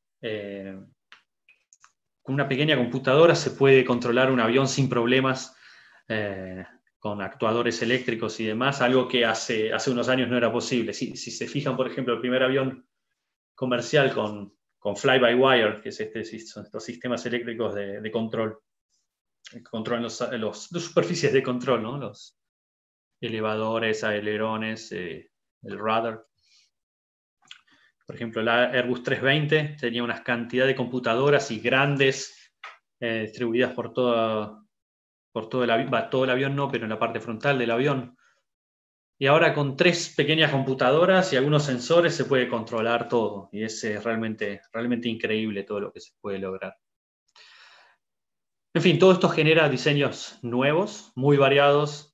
Con una pequeña computadora se puede controlar un avión sin problemas, con actuadores eléctricos y demás, algo que hace unos años no era posible. Si se fijan, por ejemplo, el primer avión comercial con fly-by-wire, que son estos sistemas eléctricos de control, las superficies de control, ¿no? Los elevadores, ailerones, el rudder. Por ejemplo, la Airbus 320 tenía una cantidad de computadoras y grandes, distribuidas por todo el avión, todo el avión no, pero en la parte frontal del avión. Y ahora con 3 pequeñas computadoras y algunos sensores se puede controlar todo. Y es realmente increíble todo lo que se puede lograr. En fin, todo esto genera diseños nuevos, muy variados.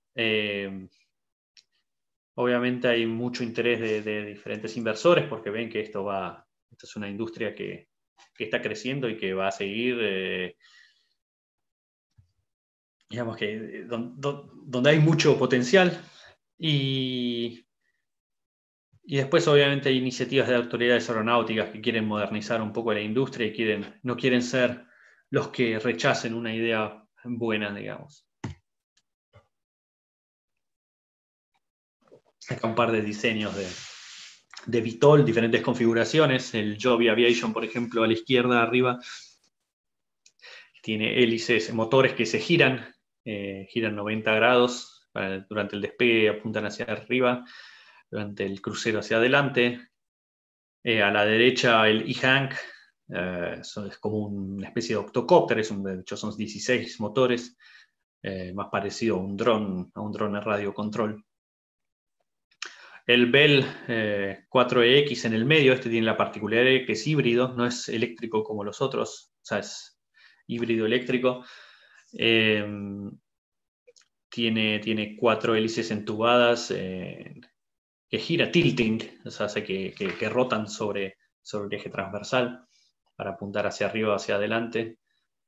Obviamente hay mucho interés de diferentes inversores porque ven que esto es una industria que está creciendo y que va a seguir, digamos que donde hay mucho potencial. Y después obviamente hay iniciativas de autoridades aeronáuticas que quieren modernizar un poco la industria y no quieren ser los que rechacen una idea buena, digamos. Acá un par de diseños de eVTOL, diferentes configuraciones. El Joby Aviation, por ejemplo, a la izquierda arriba, tiene hélices, motores que se giran 90 grados, durante el despegue apuntan hacia arriba, durante el crucero hacia adelante. A la derecha el E-Hank, es como una especie de octocóptero, de hecho son 16 motores, más parecido a un dron de radio control. El Bell 4EX en el medio, este tiene la particularidad que es híbrido, no es eléctrico como los otros, o sea, es híbrido eléctrico. Tiene 4 hélices entubadas que gira tilting, o sea, hace que rotan sobre el eje transversal para apuntar hacia arriba o hacia adelante.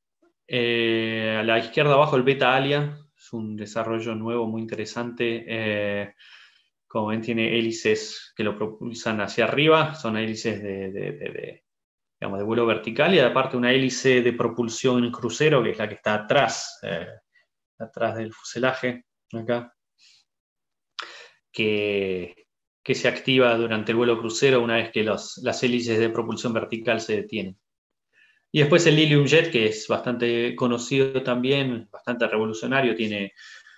A la izquierda abajo el Beta Alia, es un desarrollo nuevo muy interesante. Como ven, tiene hélices que lo propulsan hacia arriba, son hélices de vuelo vertical, y aparte una hélice de propulsión en crucero, que es la que está atrás del fuselaje, acá, que se activa durante el vuelo crucero una vez que las hélices de propulsión vertical se detienen. Y después el Lilium Jet, que es bastante conocido también, bastante revolucionario, tiene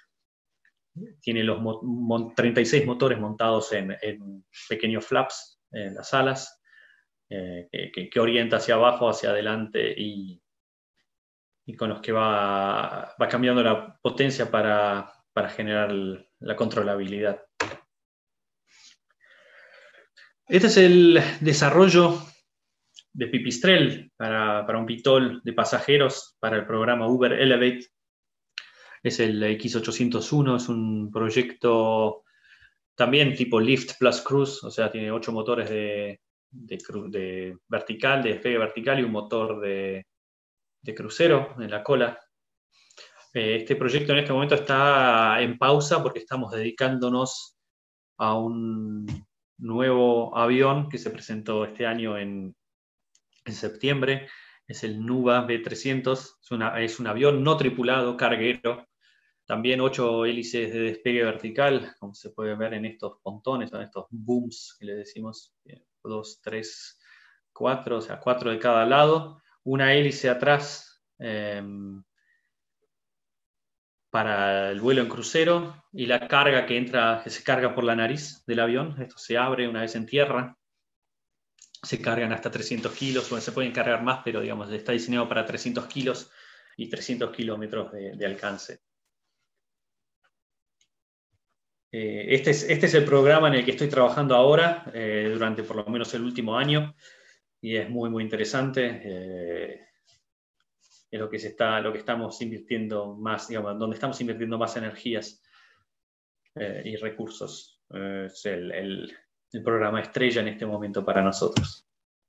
los 36 motores montados en pequeños flaps en las alas, que orienta hacia abajo, hacia adelante, y con los que va cambiando la potencia para generar la controlabilidad. Este es el desarrollo de pipistrel para un VTOL de pasajeros para el programa Uber Elevate. Es el X801, es un proyecto también tipo Lift plus Cruise, o sea, tiene 8 motores de vertical, de despegue vertical y un motor de crucero en la cola. Este proyecto en este momento está en pausa porque estamos dedicándonos a un nuevo avión que se presentó este año en septiembre. Es el Nuba B300, es un avión no tripulado, carguero. También 8 hélices de despegue vertical, como se puede ver en estos pontones, en estos booms que le decimos, 2, 3, 4, o sea, 4 de cada lado. Una hélice atrás para el vuelo en crucero y la carga que se carga por la nariz del avión. Esto se abre una vez en tierra. Se cargan hasta 300 kilos, bueno, se pueden cargar más, pero digamos, está diseñado para 300 kilos y 300 kilómetros de alcance. Este es el programa en el que estoy trabajando ahora, durante por lo menos el último año, y es muy, muy interesante. Es lo que estamos invirtiendo más, digamos, donde estamos invirtiendo más energías y recursos. Es el programa estrella en este momento para nosotros.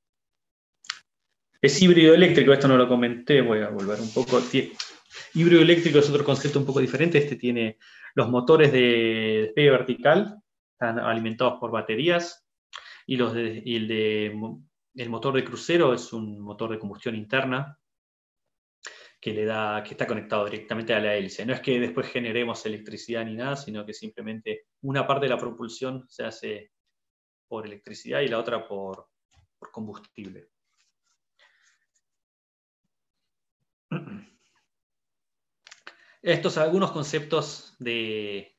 Es híbrido eléctrico, esto no lo comenté, voy a volver un poco. Híbrido eléctrico es otro concepto un poco diferente. Este tiene los motores de despegue vertical, están alimentados por baterías, y el motor de crucero es un motor de combustión interna que está conectado directamente a la hélice. No es que después generemos electricidad ni nada, sino que simplemente una parte de la propulsión se hace por electricidad y la otra por combustible. Estos son algunos conceptos de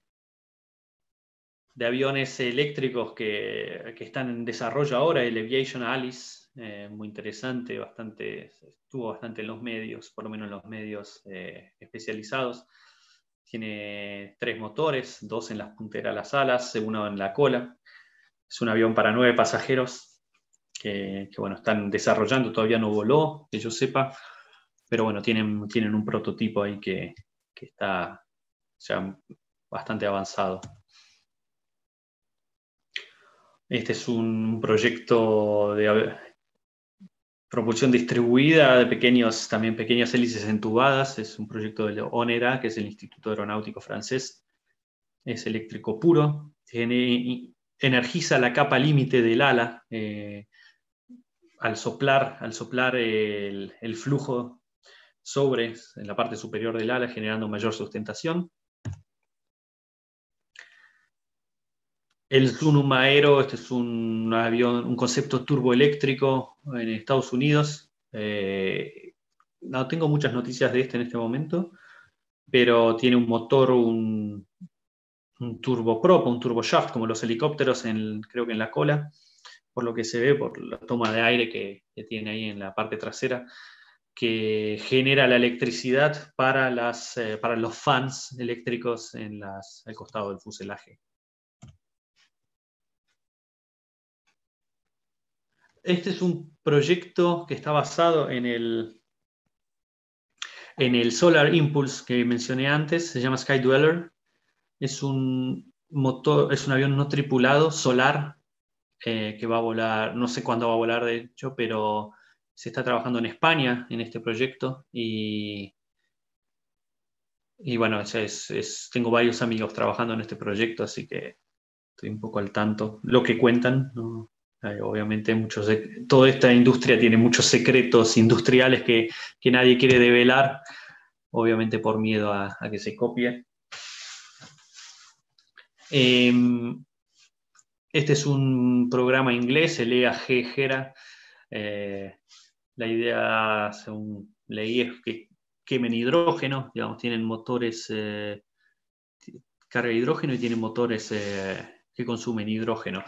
aviones eléctricos que están en desarrollo ahora. El Aviation Alice, muy interesante, estuvo bastante en los medios, por lo menos en los medios especializados. Tiene 3 motores, 2 en las punteras de las alas, 1 en la cola. Es un avión para 9 pasajeros que bueno, están desarrollando, todavía no voló, que yo sepa, pero bueno, tienen un prototipo ahí que está ya bastante avanzado. Este es un proyecto de propulsión distribuida de también pequeñas hélices entubadas. Es un proyecto de ONERA, que es el Instituto Aeronáutico francés. Es eléctrico puro. Energiza la capa límite del ala al soplar el flujo en la parte superior del ala, generando mayor sustentación. El Zunum Aero, este es un avión, un concepto turboeléctrico en Estados Unidos. No tengo muchas noticias de este en este momento, pero tiene un motor, un turboprop, un turboshaft, como los helicópteros, creo que en la cola, por lo que se ve, por la toma de aire que tiene ahí en la parte trasera, que genera la electricidad para los fans eléctricos al costado del fuselaje. Este es un proyecto que está basado en el Solar Impulse que mencioné antes, se llama Sky Dweller. Es un avión no tripulado, solar, que va a volar, no sé cuándo va a volar de hecho, pero se está trabajando en España en este proyecto y bueno, tengo varios amigos trabajando en este proyecto, así que estoy un poco al tanto. Lo que cuentan, ¿no? Obviamente toda esta industria tiene muchos secretos industriales que nadie quiere develar, obviamente por miedo a que se copie. Este es un programa inglés, el EAG GERA. La idea, según leí, es que quemen hidrógeno, digamos, tienen motores carga de hidrógeno y tienen motores que consumen hidrógeno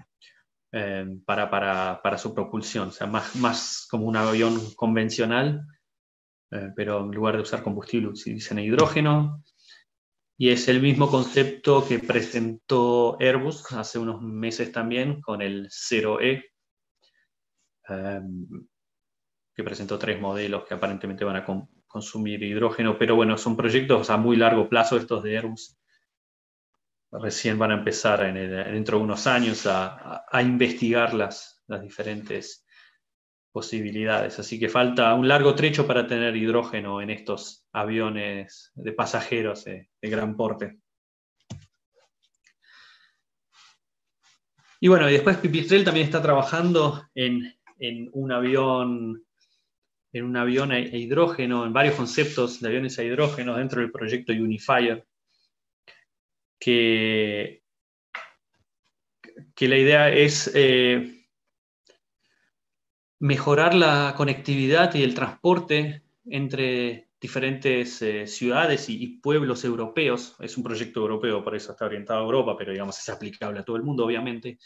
para su propulsión, o sea, más como un avión convencional, pero en lugar de usar combustible utilizan hidrógeno. Y es el mismo concepto que presentó Airbus hace unos meses también con el 0E. que presentó 3 modelos que aparentemente van a consumir hidrógeno, pero bueno, son proyectos a muy largo plazo estos de Airbus. Recién van a empezar dentro de unos años a investigar las diferentes posibilidades. Así que falta un largo trecho para tener hidrógeno en estos aviones de pasajeros de gran porte. Y bueno, y después Pipistrel también está trabajando en un avión a hidrógeno, en varios conceptos de aviones a hidrógeno dentro del proyecto Unifier, que la idea es mejorar la conectividad y el transporte entre diferentes ciudades y pueblos europeos. Es un proyecto europeo, por eso está orientado a Europa, pero digamos es aplicable a todo el mundo, obviamente.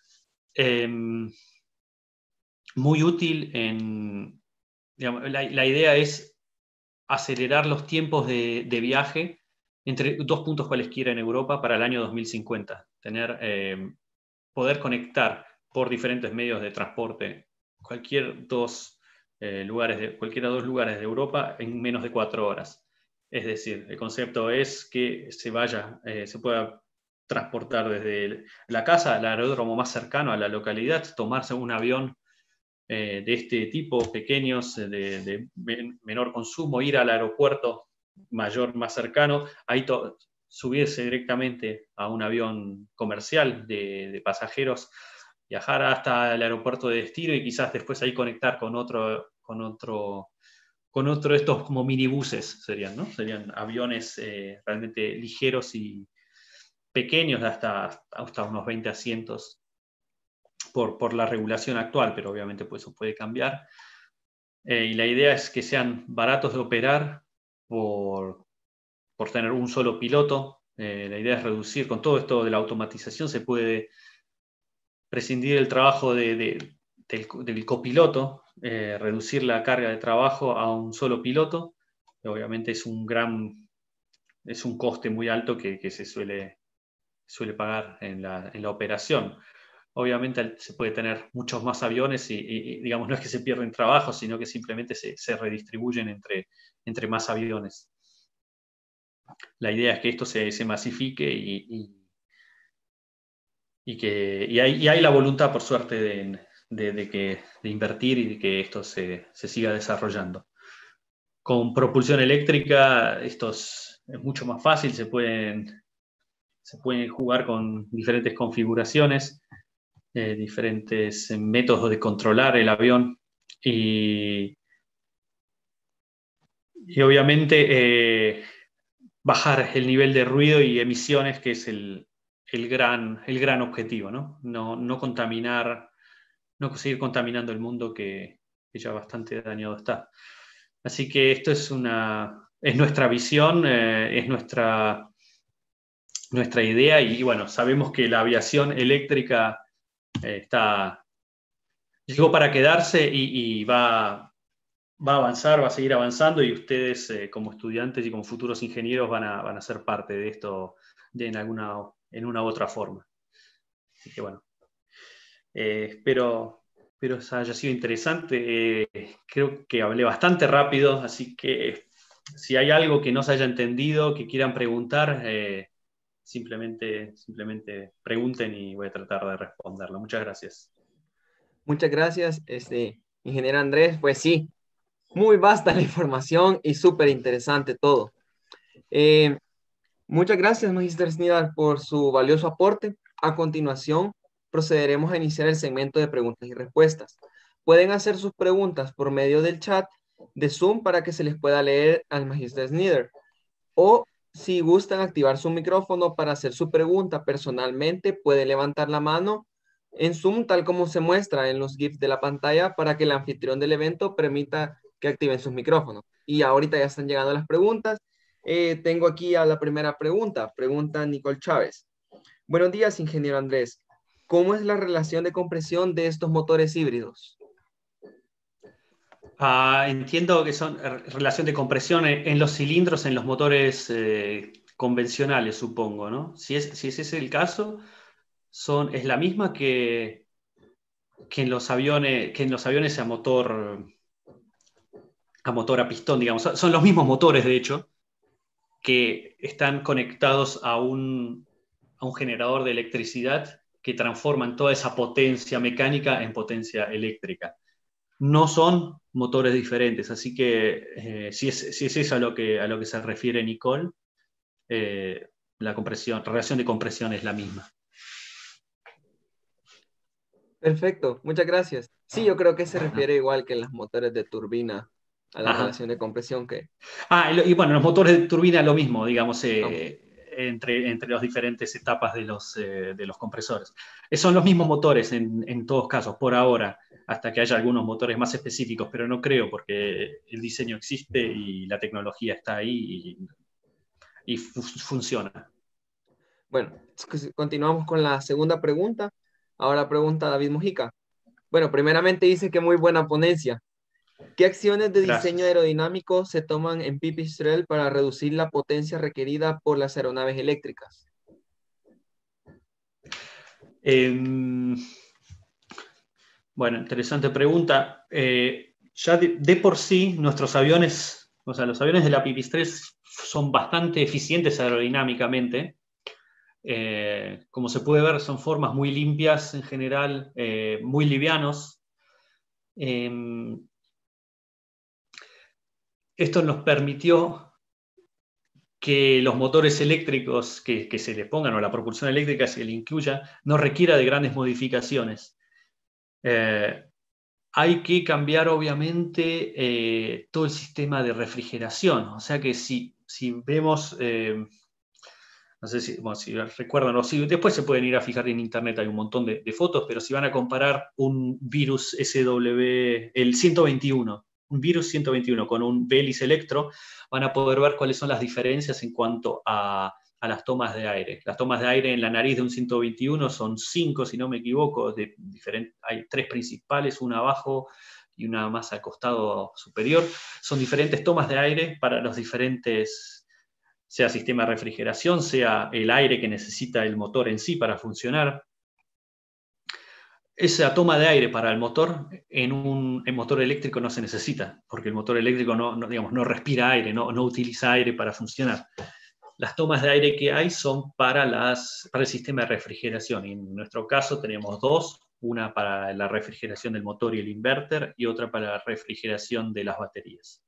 Muy útil digamos, la idea es acelerar los tiempos de viaje entre 2 puntos cualesquiera en Europa para el año 2050. Poder conectar por diferentes medios de transporte cualquiera 2 lugares de Europa en menos de 4 horas. Es decir, el concepto es que se pueda transportar desde la casa al aeródromo más cercano a la localidad, tomarse un avión de este tipo, pequeños, de menor consumo, ir al aeropuerto mayor más cercano, ahí subirse directamente a un avión comercial de pasajeros, viajar hasta el aeropuerto de destino y quizás después ahí conectar con otro de estos como minibuses serían, ¿no? Serían aviones realmente ligeros y pequeños, hasta unos 20 asientos por la regulación actual, pero obviamente pues eso puede cambiar. Y la idea es que sean baratos de operar por tener un solo piloto. La idea es reducir, con todo esto de la automatización se puede prescindir el trabajo del copiloto, reducir la carga de trabajo a un solo piloto. Obviamente es un coste muy alto que se suele pagar en la operación. Obviamente se puede tener muchos más aviones y digamos, no es que se pierden trabajos, sino que simplemente se redistribuyen entre más aviones. La idea es que esto se masifique y hay la voluntad, por suerte, de invertir y de que esto se siga desarrollando. Con propulsión eléctrica esto es mucho más fácil, se pueden jugar con diferentes configuraciones, diferentes métodos de controlar el avión y obviamente bajar el nivel de ruido y emisiones, que es el gran objetivo, ¿no? No contaminar, no seguir contaminando el mundo que ya bastante dañado está. Así que esto es nuestra visión, es nuestra idea y bueno, sabemos que la aviación eléctrica llegó para quedarse y va a avanzar, va a seguir avanzando y ustedes como estudiantes y como futuros ingenieros van a ser parte de esto en una u otra forma. Así que bueno, espero haya sido interesante. Creo que hablé bastante rápido, así que si hay algo que no se haya entendido, que quieran preguntar, simplemente pregunten y voy a tratar de responderlo. Muchas gracias. Muchas gracias, ingeniero Andrés. Pues sí, muy vasta la información y súper interesante todo. Muchas gracias, Magister Snidal, por su valioso aporte. A continuación, procederemos a iniciar el segmento de preguntas y respuestas. Pueden hacer sus preguntas por medio del chat de Zoom para que se les pueda leer al Magister Snidal. O si gustan activar su micrófono para hacer su pregunta personalmente, puede levantar la mano en Zoom, tal como se muestra en los GIFs de la pantalla, para que el anfitrión del evento permita que activen sus micrófonos. Y ahorita ya están llegando las preguntas. Tengo aquí a la primera pregunta. Pregunta Nicole Chávez. Buenos días, ingeniero Andrés. ¿Cómo es la relación de compresión de estos motores híbridos? Entiendo que son relación de compresión en los cilindros, en los motores convencionales, supongo, ¿no? Si ese es el caso, es la misma que que en los aviones a pistón, digamos, son los mismos motores, de hecho, que están conectados a un generador de electricidad que transforman toda esa potencia mecánica en potencia eléctrica. No son motores diferentes, así que si es eso a lo que se refiere Nicole, la relación de compresión es la misma. Perfecto, muchas gracias. Sí, yo creo que se refiere igual que en los motores de turbina a la Ajá. relación de compresión que Y bueno, los motores de turbina lo mismo, digamos, ambos. entre las diferentes etapas de los compresores. Son los mismos motores en todos casos, por ahora, hasta que haya algunos motores más específicos, pero no creo, porque el diseño existe y la tecnología está ahí y funciona. Bueno, continuamos con la segunda pregunta. Ahora pregunta David Mujica. Bueno, primeramente dice que muy buena ponencia. ¿Qué acciones de diseño Gracias. aerodinámico se toman en Pipistrel para reducir la potencia requerida por las aeronaves eléctricas? Eh, bueno, interesante pregunta. Ya de por sí, nuestros aviones, o sea, los aviones de la Pipistrel son bastante eficientes aerodinámicamente. Como se puede ver, son formas muy limpias en general, muy livianos. Esto nos permitió que los motores eléctricos que se le pongan o la propulsión eléctrica se le incluya no requiera de grandes modificaciones. Hay que cambiar obviamente todo el sistema de refrigeración, o sea que si vemos, no sé si recuerdan, o si después se pueden ir a fijar en internet, hay un montón de fotos, pero si van a comparar un virus SW, el 121, un virus 121 con un Velis Electro, van a poder ver cuáles son las diferencias en cuanto a las tomas de aire. Las tomas de aire en la nariz de un 121 son 5, si no me equivoco, hay 3 principales, una abajo y una más al costado superior. Son diferentes tomas de aire para los diferentes, sea sistema de refrigeración, sea el aire que necesita el motor en sí para funcionar. Esa toma de aire para el motor en motor eléctrico no se necesita, porque el motor eléctrico digamos, no respira aire, no utiliza aire para funcionar. Las tomas de aire que hay son para el sistema de refrigeración. Y en nuestro caso tenemos dos, una para la refrigeración del motor y el inverter y otra para la refrigeración de las baterías.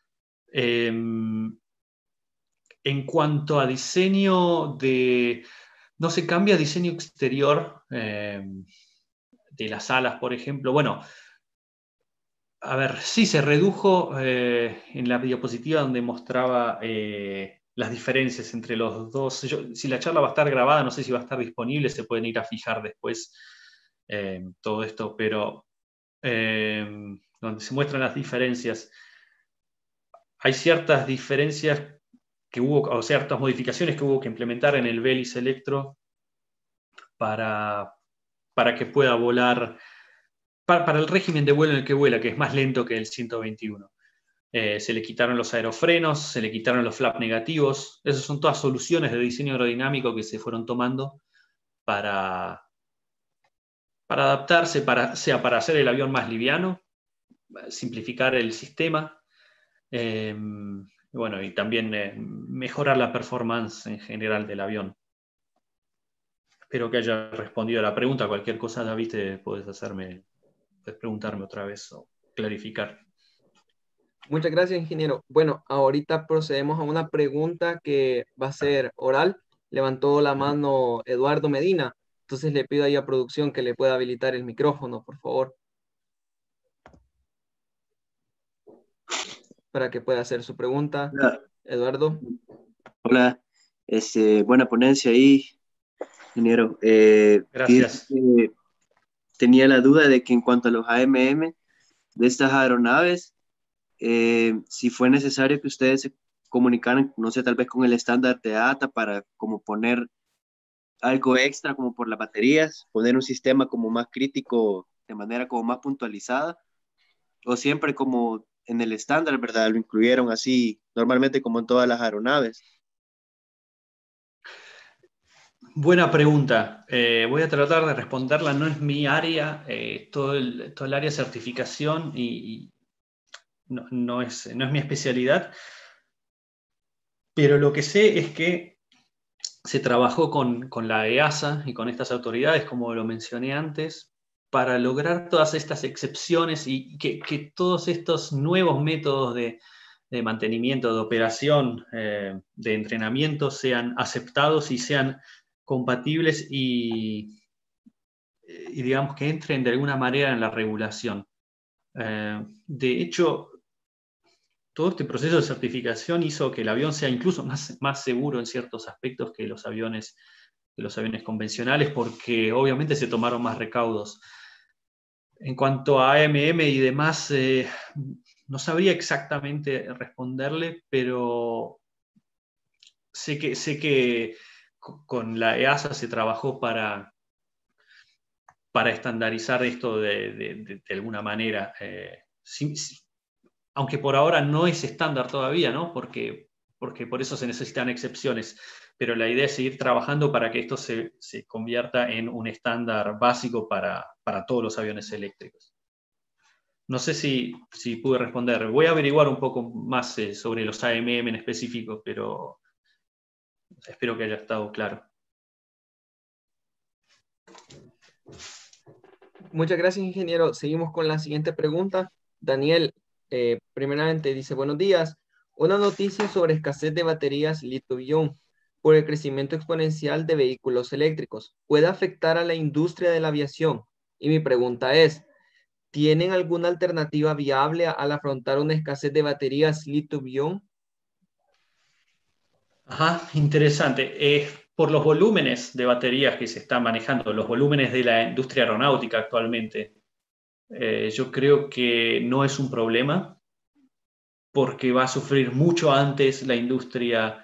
En cuanto a diseño no se cambia diseño exterior de las alas, por ejemplo. Bueno, a ver, sí se redujo en la diapositiva donde mostraba las diferencias entre los dos. Si la charla va a estar grabada, no sé si va a estar disponible, se pueden ir a fijar después todo esto, pero donde se muestran las diferencias, hay ciertas diferencias que hubo, o ciertas modificaciones que hubo que implementar en el Velis Electro para que pueda volar, para el régimen de vuelo en el que vuela, que es más lento que el 121. Se le quitaron los aerofrenos, se le quitaron los flap negativos. Esas son todas soluciones de diseño aerodinámico que se fueron tomando para adaptarse, para hacer el avión más liviano, simplificar el sistema, bueno, y también mejorar la performance en general del avión. Espero que haya respondido a la pregunta. Cualquier cosa, David, puedes preguntarme otra vez o clarificar. Muchas gracias, ingeniero. Bueno, ahorita procedemos a una pregunta que va a ser oral. Levantó la mano Eduardo Medina. Entonces le pido ahí a producción que le pueda habilitar el micrófono, por favor, para que pueda hacer su pregunta. Hola, Eduardo. hola. Buena ponencia ahí, ingeniero. Fíjese Gracias. que tenía la duda de que en cuanto a los AMM de estas aeronaves, si fue necesario que ustedes se comunicaran, no sé, tal vez con el estándar de ATA para como poner algo extra como por las baterías, poner un sistema como más crítico de manera como más puntualizada, o siempre como en el estándar, ¿verdad? Lo incluyeron así, normalmente como en todas las aeronaves. Buena pregunta. Voy a tratar de responderla. No es mi área, todo el área de certificación y no es mi especialidad, pero lo que sé es que se trabajó con la EASA y con estas autoridades, como lo mencioné antes, para lograr todas estas excepciones y que todos estos nuevos métodos de mantenimiento, de operación, de entrenamiento sean aceptados y sean compatibles y digamos que entren de alguna manera en la regulación. De hecho, todo este proceso de certificación hizo que el avión sea incluso más seguro en ciertos aspectos que los aviones convencionales, porque obviamente se tomaron más recaudos. En cuanto a AMM y demás, no sabría exactamente responderle, pero sé que con la EASA se trabajó para estandarizar esto de alguna manera. Aunque por ahora no es estándar todavía, ¿no? Porque por eso se necesitan excepciones. Pero la idea es seguir trabajando para que esto se convierta en un estándar básico para todos los aviones eléctricos. No sé si pude responder. Voy a averiguar un poco más sobre los AMM en específico, pero espero que haya estado claro. Muchas gracias, ingeniero. Seguimos con la siguiente pregunta. Daniel, primeramente dice, buenos días. Una noticia sobre escasez de baterías litio-ion por el crecimiento exponencial de vehículos eléctricos. ¿Puede afectar a la industria de la aviación? Y mi pregunta es, ¿tienen alguna alternativa viable al afrontar una escasez de baterías litio-ion? Ajá, interesante. Por los volúmenes de baterías que se están manejando, los volúmenes de la industria aeronáutica actualmente, yo creo que no es un problema porque va a sufrir mucho antes la industria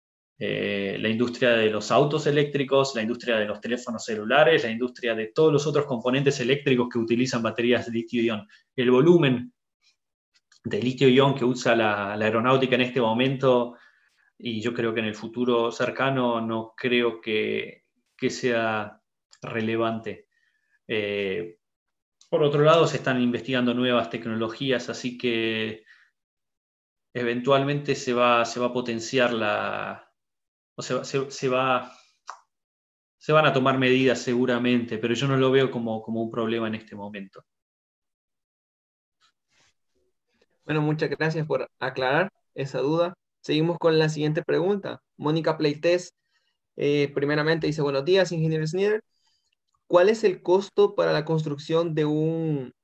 de los autos eléctricos, la industria de los teléfonos celulares, la industria de todos los otros componentes eléctricos que utilizan baterías de litio-ion. El volumen de litio-ion que usa la aeronáutica en este momento, y yo creo que en el futuro cercano no creo que sea relevante. Por otro lado, se están investigando nuevas tecnologías, así que eventualmente se va a potenciar se van a tomar medidas seguramente, pero yo no lo veo como un problema en este momento. Bueno, muchas gracias por aclarar esa duda. Seguimos con la siguiente pregunta. Mónica Pleites, primeramente dice, buenos días, ingeniero Snider. ¿Cuál es el costo para la construcción de un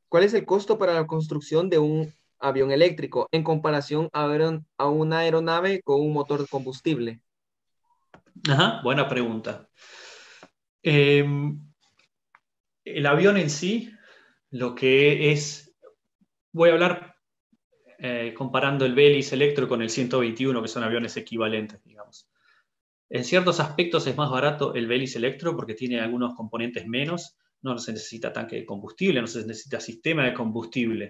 avión eléctrico en comparación a una aeronave con un motor de combustible? Ajá, buena pregunta. El avión en sí, lo que es, voy a hablar comparando el Velis Electro con el 121, que son aviones equivalentes, digamos. En ciertos aspectos es más barato el Velis Electro porque tiene algunos componentes menos, no se necesita tanque de combustible, no se necesita sistema de combustible,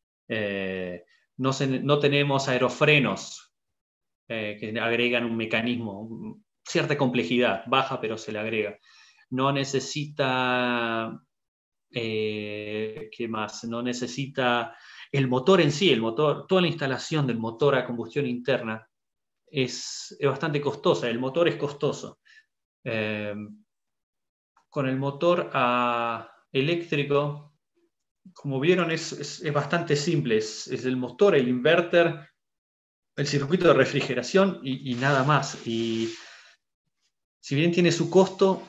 no tenemos aerofrenos que agregan un mecanismo, cierta complejidad, baja pero se le agrega. No necesita, ¿qué más? No necesita el motor en sí, toda la instalación del motor a combustión interna es bastante costosa, el motor es costoso. Con el motor eléctrico, como vieron, es bastante simple, es el motor, el inverter, el circuito de refrigeración y nada más. Y si bien tiene su costo,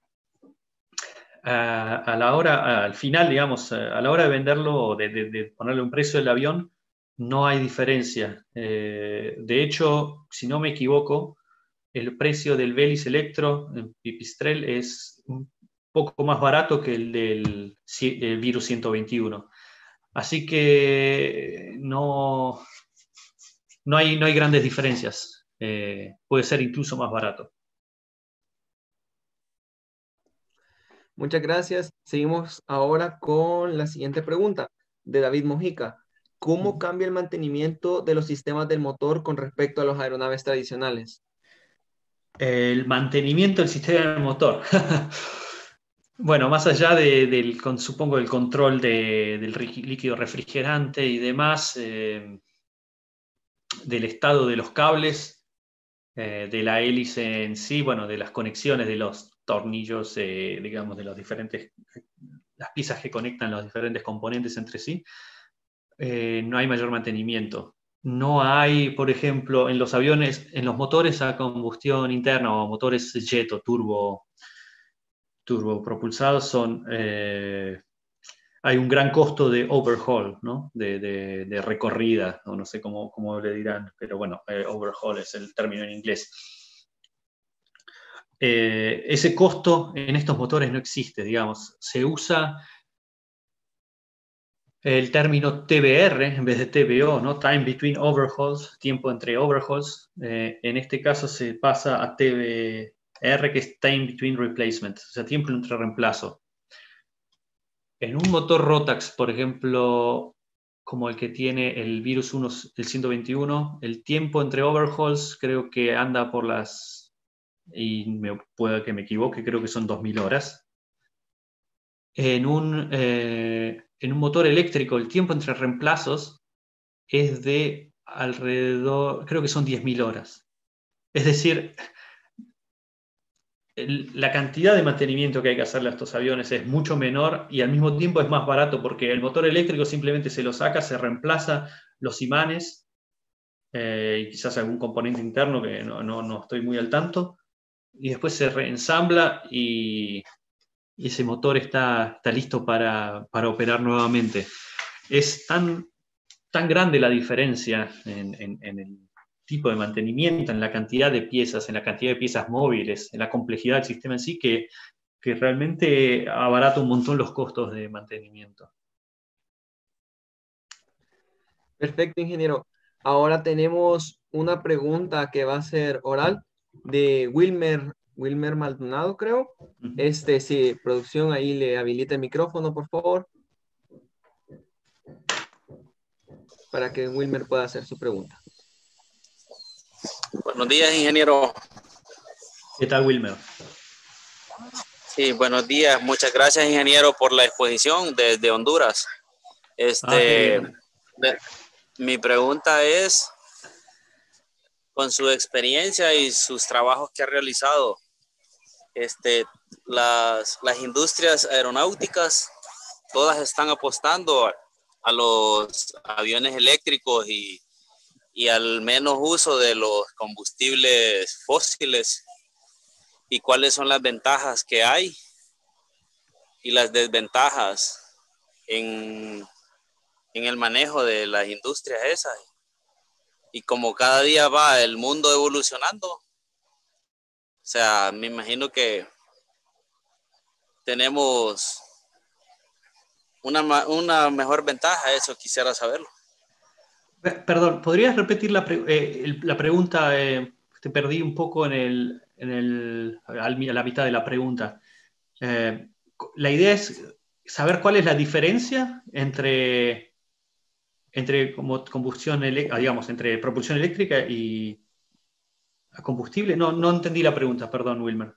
al final, digamos, a la hora de venderlo, de ponerle un precio del avión, no hay diferencia. De hecho, si no me equivoco, el precio del Velis Electro en Pipistrel es un poco más barato que el del Virus 121. Así que no hay grandes diferencias. Puede ser incluso más barato. Muchas gracias. Seguimos ahora con la siguiente pregunta de David Mojica. ¿Cómo cambia el mantenimiento de los sistemas del motor con respecto a las aeronaves tradicionales? El mantenimiento del sistema del motor. Bueno, más allá supongo, del control del líquido refrigerante y demás, del estado de los cables, de la hélice en sí, bueno, de las conexiones de los tornillos, digamos, de las piezas que conectan los diferentes componentes entre sí, no hay mayor mantenimiento. No hay, por ejemplo, en los aviones, en los motores a combustión interna o motores jet o turbopropulsados hay un gran costo de overhaul, ¿no? de recorrida, o no sé cómo le dirán, pero bueno, overhaul es el término en inglés. Ese costo en estos motores no existe, digamos. Se usa el término TBR en vez de TBO, ¿no? Time between overhauls, tiempo entre overhauls. En este caso se pasa a TBR, que es time between replacements, o sea, tiempo entre reemplazo. En un motor Rotax, por ejemplo, como el que tiene el Virus 1, el 121, el tiempo entre overhauls creo que anda por y puede que me equivoque, creo que son 2000 horas. En un motor eléctrico, el tiempo entre reemplazos es de alrededor, creo que son 10.000 horas. Es decir, la cantidad de mantenimiento que hay que hacerle a estos aviones es mucho menor y al mismo tiempo es más barato porque el motor eléctrico simplemente se lo saca, se reemplaza los imanes y quizás algún componente interno que no estoy muy al tanto, y después se reensambla y ese motor está listo para operar nuevamente. Es tan grande la diferencia en el tipo de mantenimiento, en la cantidad de piezas, en la cantidad de piezas móviles, en la complejidad del sistema en sí, que realmente abarata un montón los costos de mantenimiento. Perfecto, ingeniero. Ahora tenemos una pregunta que va a ser oral de Wilmer Maldonado, creo. Si producción ahí le habilita el micrófono, por favor, para que Wilmer pueda hacer su pregunta. Buenos días, ingeniero. ¿Qué tal, Wilmer? Sí, buenos días. Muchas gracias, ingeniero, por la exposición desde Honduras. Mi pregunta es, con su experiencia y sus trabajos que ha realizado, las industrias aeronáuticas, todas están apostando a los aviones eléctricos y al menos uso de los combustibles fósiles. ¿Y cuáles son las ventajas que hay y las desventajas en el manejo de las industrias esas? Y como cada día va el mundo evolucionando, o sea, me imagino que tenemos una mejor ventaja, eso quisiera saberlo. Perdón, ¿podrías repetir la pregunta? Te perdí un poco a la mitad de la pregunta. La idea es saber cuál es la diferencia entre combustión digamos, entre propulsión eléctrica y combustible. No entendí la pregunta, perdón, Wilmer.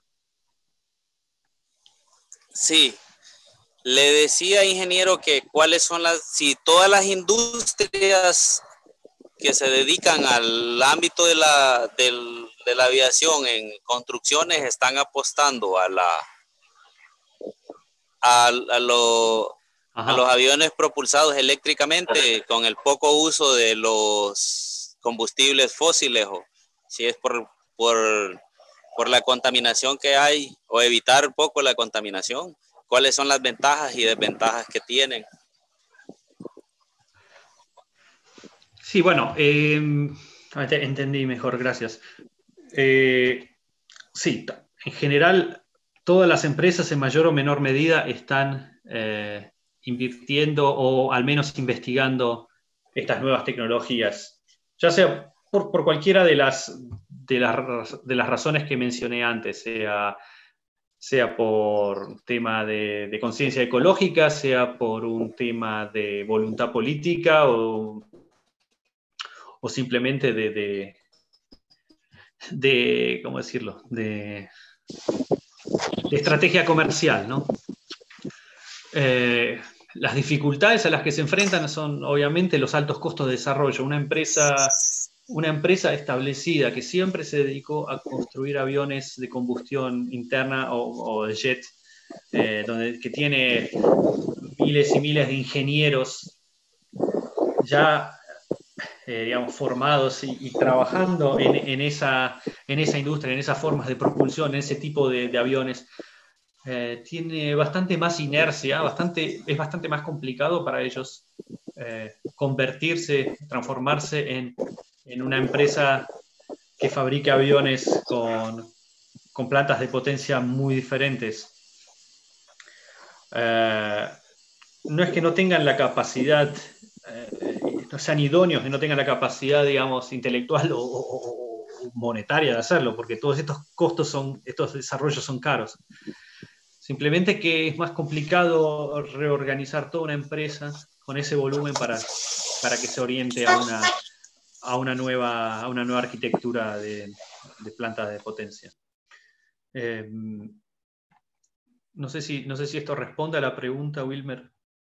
Sí, le decía, ingeniero, que cuáles son si todas las industrias que se dedican al ámbito de la aviación en construcciones están apostando a los aviones propulsados eléctricamente con el poco uso de los combustibles fósiles, o si es por la contaminación que hay, o evitar un poco la contaminación. ¿Cuáles son las ventajas y desventajas que tienen? Sí, bueno, entendí mejor, gracias. Sí, en general, todas las empresas en mayor o menor medida están invirtiendo o al menos investigando estas nuevas tecnologías, ya sea por cualquiera de las razones que mencioné antes, sea por tema de conciencia ecológica, sea por un tema de voluntad política o simplemente ¿cómo decirlo?, de estrategia comercial, ¿no? Las dificultades a las que se enfrentan son obviamente los altos costos de desarrollo. Una empresa establecida que siempre se dedicó a construir aviones de combustión interna o de jet, que tiene miles y miles de ingenieros ya digamos, formados y trabajando en esa industria, en esas formas de propulsión, en ese tipo de aviones, tiene bastante más inercia, es bastante más complicado para ellos transformarse en una empresa que fabrique aviones con plantas de potencia muy diferentes. No es que no tengan la capacidad, no sean idóneos, que no tengan la capacidad, digamos, intelectual o monetaria de hacerlo, porque todos estos costos estos desarrollos son caros. Simplemente que es más complicado reorganizar toda una empresa con ese volumen para que se oriente a una nueva arquitectura de plantas de potencia. No sé si esto responde a la pregunta, Wilmer.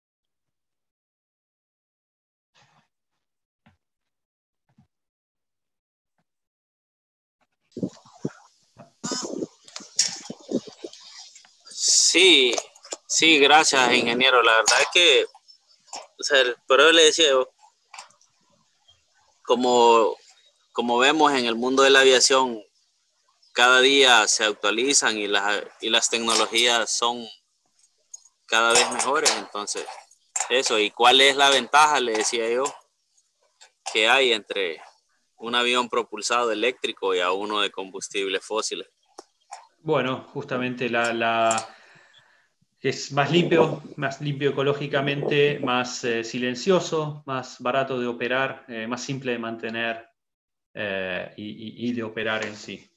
Sí, sí, gracias, ingeniero. La verdad es que, o sea, pero le decía yo, como vemos en el mundo de la aviación, cada día se actualizan y las tecnologías son cada vez mejores. Entonces, eso. ¿Y cuál es la ventaja, le decía yo, que hay entre un avión propulsado eléctrico y a uno de combustibles fósiles? Bueno, justamente es más limpio ecológicamente, más silencioso, más barato de operar, más simple de mantener y de operar en sí.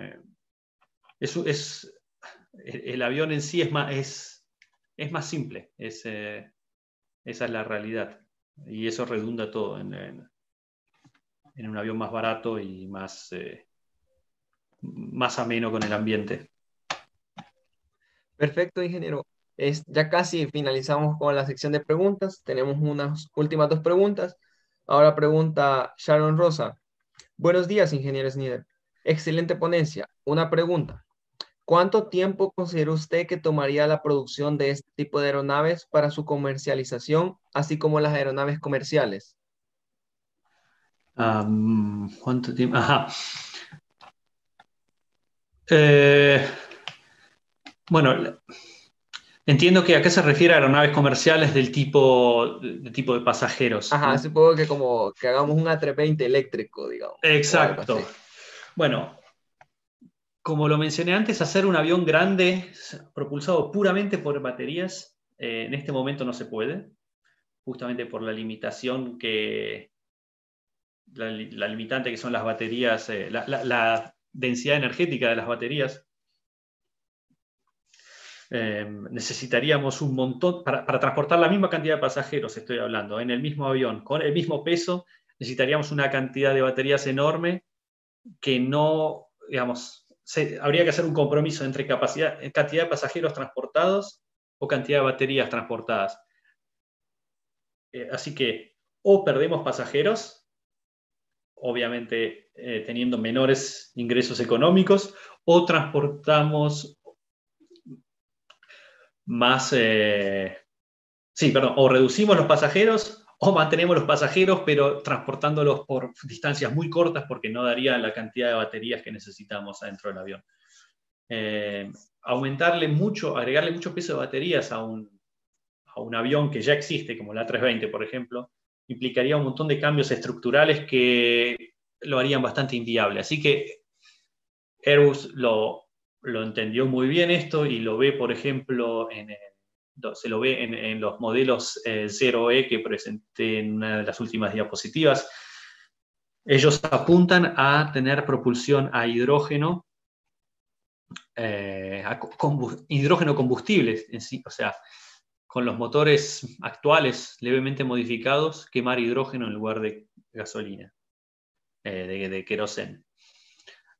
El avión en sí es más simple, esa es la realidad. Y eso redunda todo en un avión más barato y más ameno con el ambiente. Perfecto, ingeniero. Ya casi finalizamos con la sección de preguntas. Tenemos unas últimas 2 preguntas. Ahora pregunta Sharon Rosa. Buenos días, ingeniero Snider. Excelente ponencia. Una pregunta. ¿Cuánto tiempo considera usted que tomaría la producción de este tipo de aeronaves para su comercialización, así como las aeronaves comerciales? ¿Cuánto tiempo? Ajá. Bueno, entiendo que a qué se refiere a aeronaves comerciales del tipo de pasajeros. Ajá, ¿no? supongo que como que hagamos un A320 eléctrico, digamos. Exacto. O algo así. Bueno, como lo mencioné antes, hacer un avión grande propulsado puramente por baterías, en este momento no se puede, justamente por la limitación la limitante que son las baterías, la densidad energética de las baterías. Necesitaríamos un montón, para transportar la misma cantidad de pasajeros, estoy hablando, en el mismo avión, con el mismo peso, necesitaríamos una cantidad de baterías enorme que no, digamos, habría que hacer un compromiso entre cantidad de pasajeros transportados o cantidad de baterías transportadas. Así que o perdemos pasajeros, obviamente teniendo menores ingresos económicos, o transportamos o reducimos los pasajeros o mantenemos los pasajeros, pero transportándolos por distancias muy cortas porque no daría la cantidad de baterías que necesitamos adentro del avión. Agregarle mucho peso de baterías a un avión que ya existe, como la A320, por ejemplo, implicaría un montón de cambios estructurales que lo harían bastante inviable. Así que Airbus lo entendió muy bien esto y lo ve, por ejemplo, se lo ve en los modelos 0E que presenté en una de las últimas diapositivas. Ellos apuntan a tener propulsión a hidrógeno, hidrógeno combustible en sí, o sea, con los motores actuales levemente modificados, quemar hidrógeno en lugar de gasolina, de queroseno.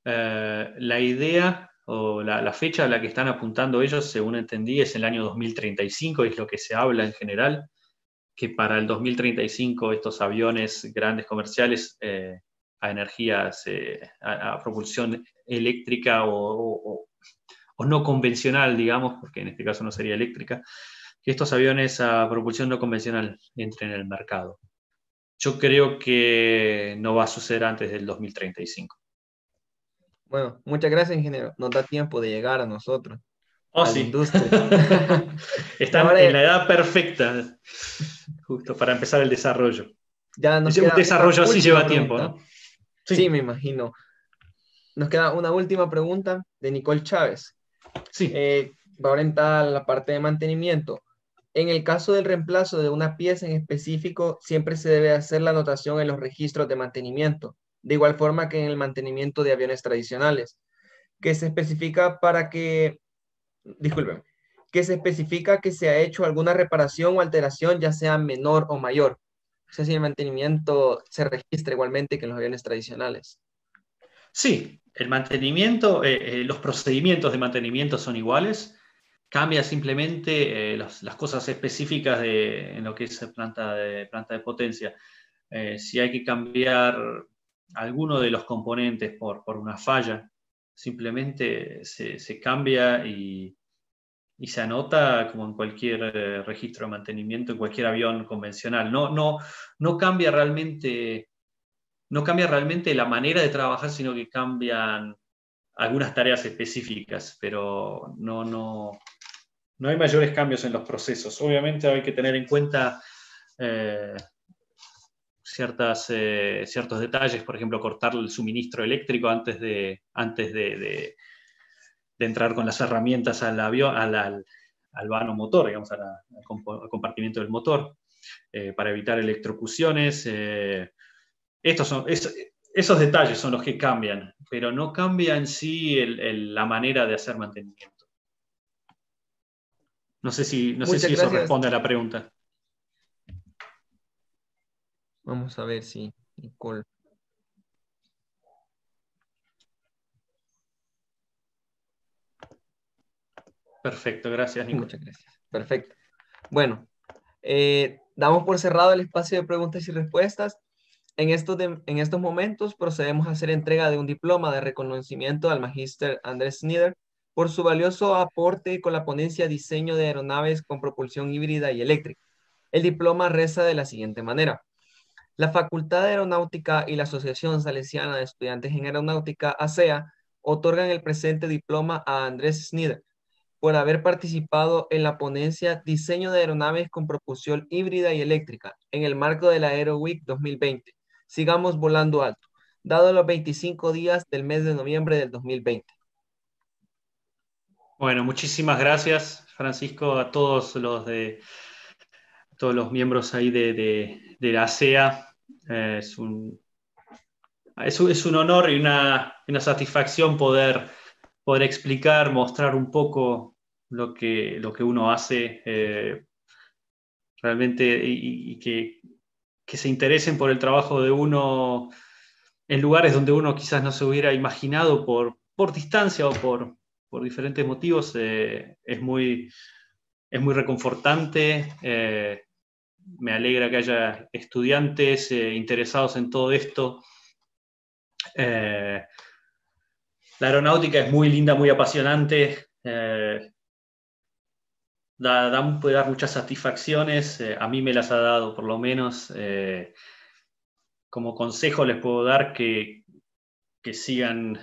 La idea o la fecha a la que están apuntando ellos, según entendí, es el año 2035, es lo que se habla en general, que para el 2035 estos aviones grandes comerciales a energías, a propulsión eléctrica o no convencional, digamos, porque en este caso no sería eléctrica, que estos aviones a propulsión no convencional entren en el mercado. Yo creo que no va a suceder antes del 2035. Bueno, muchas gracias, ingeniero. Nos da tiempo de llegar a nosotros, Oh, a la sí. industria. Están Ahora en la edad perfecta, justo para empezar el desarrollo. ya nos Un queda una desarrollo así última lleva tiempo, pregunta. ¿no? Sí, me imagino. Nos queda una última pregunta de Nicole Chávez. Sí. Va orientada a la parte de mantenimiento. En el caso del reemplazo de una pieza en específico, siempre se debe hacer la anotación en los registros de mantenimiento, de igual forma que en el mantenimiento de aviones tradicionales, que se especifica disculpen, que se especifica que se ha hecho alguna reparación o alteración, ya sea menor o mayor. No sé si el mantenimiento se registra igualmente que en los aviones tradicionales. Sí, el mantenimiento, los procedimientos de mantenimiento son iguales. Cambia simplemente las cosas específicas en lo que es planta de potencia. Si hay que cambiar alguno de los componentes por una falla, simplemente se cambia y se anota como en cualquier registro de mantenimiento, en cualquier avión convencional. No cambia realmente la manera de trabajar, sino que cambian algunas tareas específicas, pero no hay mayores cambios en los procesos. Obviamente hay que tener en cuenta ciertos detalles, por ejemplo, cortar el suministro eléctrico antes de entrar con las herramientas al avión, al vano motor, digamos, al compartimiento del motor, para evitar electrocuciones. Esos detalles son los que cambian, pero no cambia en sí la manera de hacer mantenimiento. No sé si eso responde a la pregunta. Vamos a ver si Nicole. Perfecto, gracias, Nico. Muchas gracias. Perfecto. Bueno, damos por cerrado el espacio de preguntas y respuestas. En estos momentos procedemos a hacer entrega de un diploma de reconocimiento al magíster Andrés Snider por su valioso aporte con la ponencia Diseño de aeronaves con propulsión híbrida y eléctrica. El diploma reza de la siguiente manera. La Facultad de Aeronáutica y la Asociación Salesiana de Estudiantes en Aeronáutica, ASEA, otorgan el presente diploma a Andrés Snider por haber participado en la ponencia Diseño de aeronaves con propulsión híbrida y eléctrica en el marco de la AeroWeek 2020. Sigamos volando alto, dado los 25 días del mes de noviembre del 2020. Bueno, muchísimas gracias, Francisco, a todos los miembros ahí de la ASEA. Es un honor y una satisfacción poder explicar, mostrar un poco lo que uno hace realmente y que se interesen por el trabajo de uno en lugares donde uno quizás no se hubiera imaginado por distancia o por diferentes motivos. Es muy reconfortante. Me alegra que haya estudiantes interesados en todo esto. La aeronáutica es muy linda, muy apasionante. Puede dar muchas satisfacciones. A mí me las ha dado, por lo menos. Como consejo les puedo dar que sigan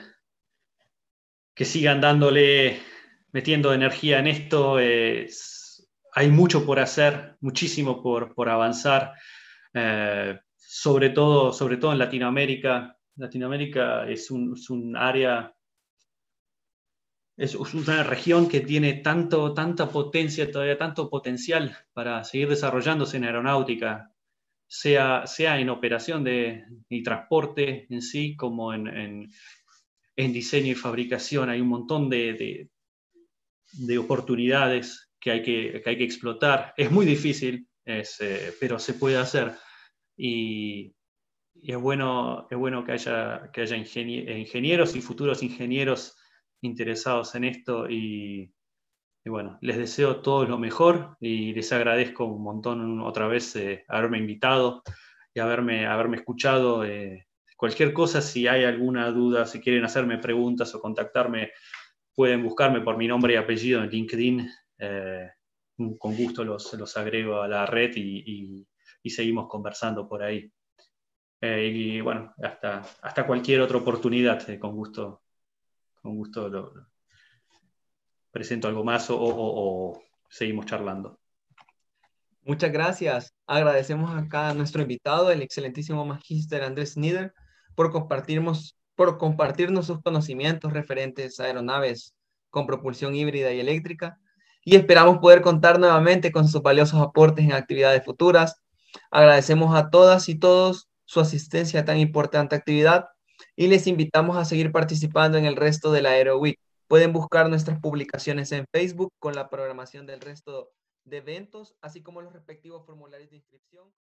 metiendo energía en esto. Hay mucho por hacer, muchísimo por avanzar, sobre todo en Latinoamérica. Latinoamérica es un área, es una región que tiene tanta potencia, todavía tanto potencial para seguir desarrollándose en aeronáutica, sea en operación y transporte en sí, como en diseño y fabricación. Hay un montón de oportunidades que hay que explotar. Es muy difícil, pero se puede hacer. Y Y es bueno que haya ingenieros y futuros ingenieros interesados en esto y bueno, les deseo todo lo mejor y les agradezco un montón otra vez haberme invitado y haberme escuchado. Cualquier cosa, si hay alguna duda, si quieren hacerme preguntas o contactarme, pueden buscarme por mi nombre y apellido en LinkedIn. Con gusto los agrego a la red y seguimos conversando por ahí. Y bueno, hasta cualquier otra oportunidad, con gusto presento algo más o seguimos charlando. Muchas gracias. Agradecemos acá a nuestro invitado, el excelentísimo magíster Andrés Nieder, por compartirnos sus conocimientos referentes a aeronaves con propulsión híbrida y eléctrica. Y esperamos poder contar nuevamente con sus valiosos aportes en actividades futuras. Agradecemos a todas y todos su asistencia a tan importante actividad y les invitamos a seguir participando en el resto de la Aero Week. Pueden buscar nuestras publicaciones en Facebook con la programación del resto de eventos, así como los respectivos formularios de inscripción.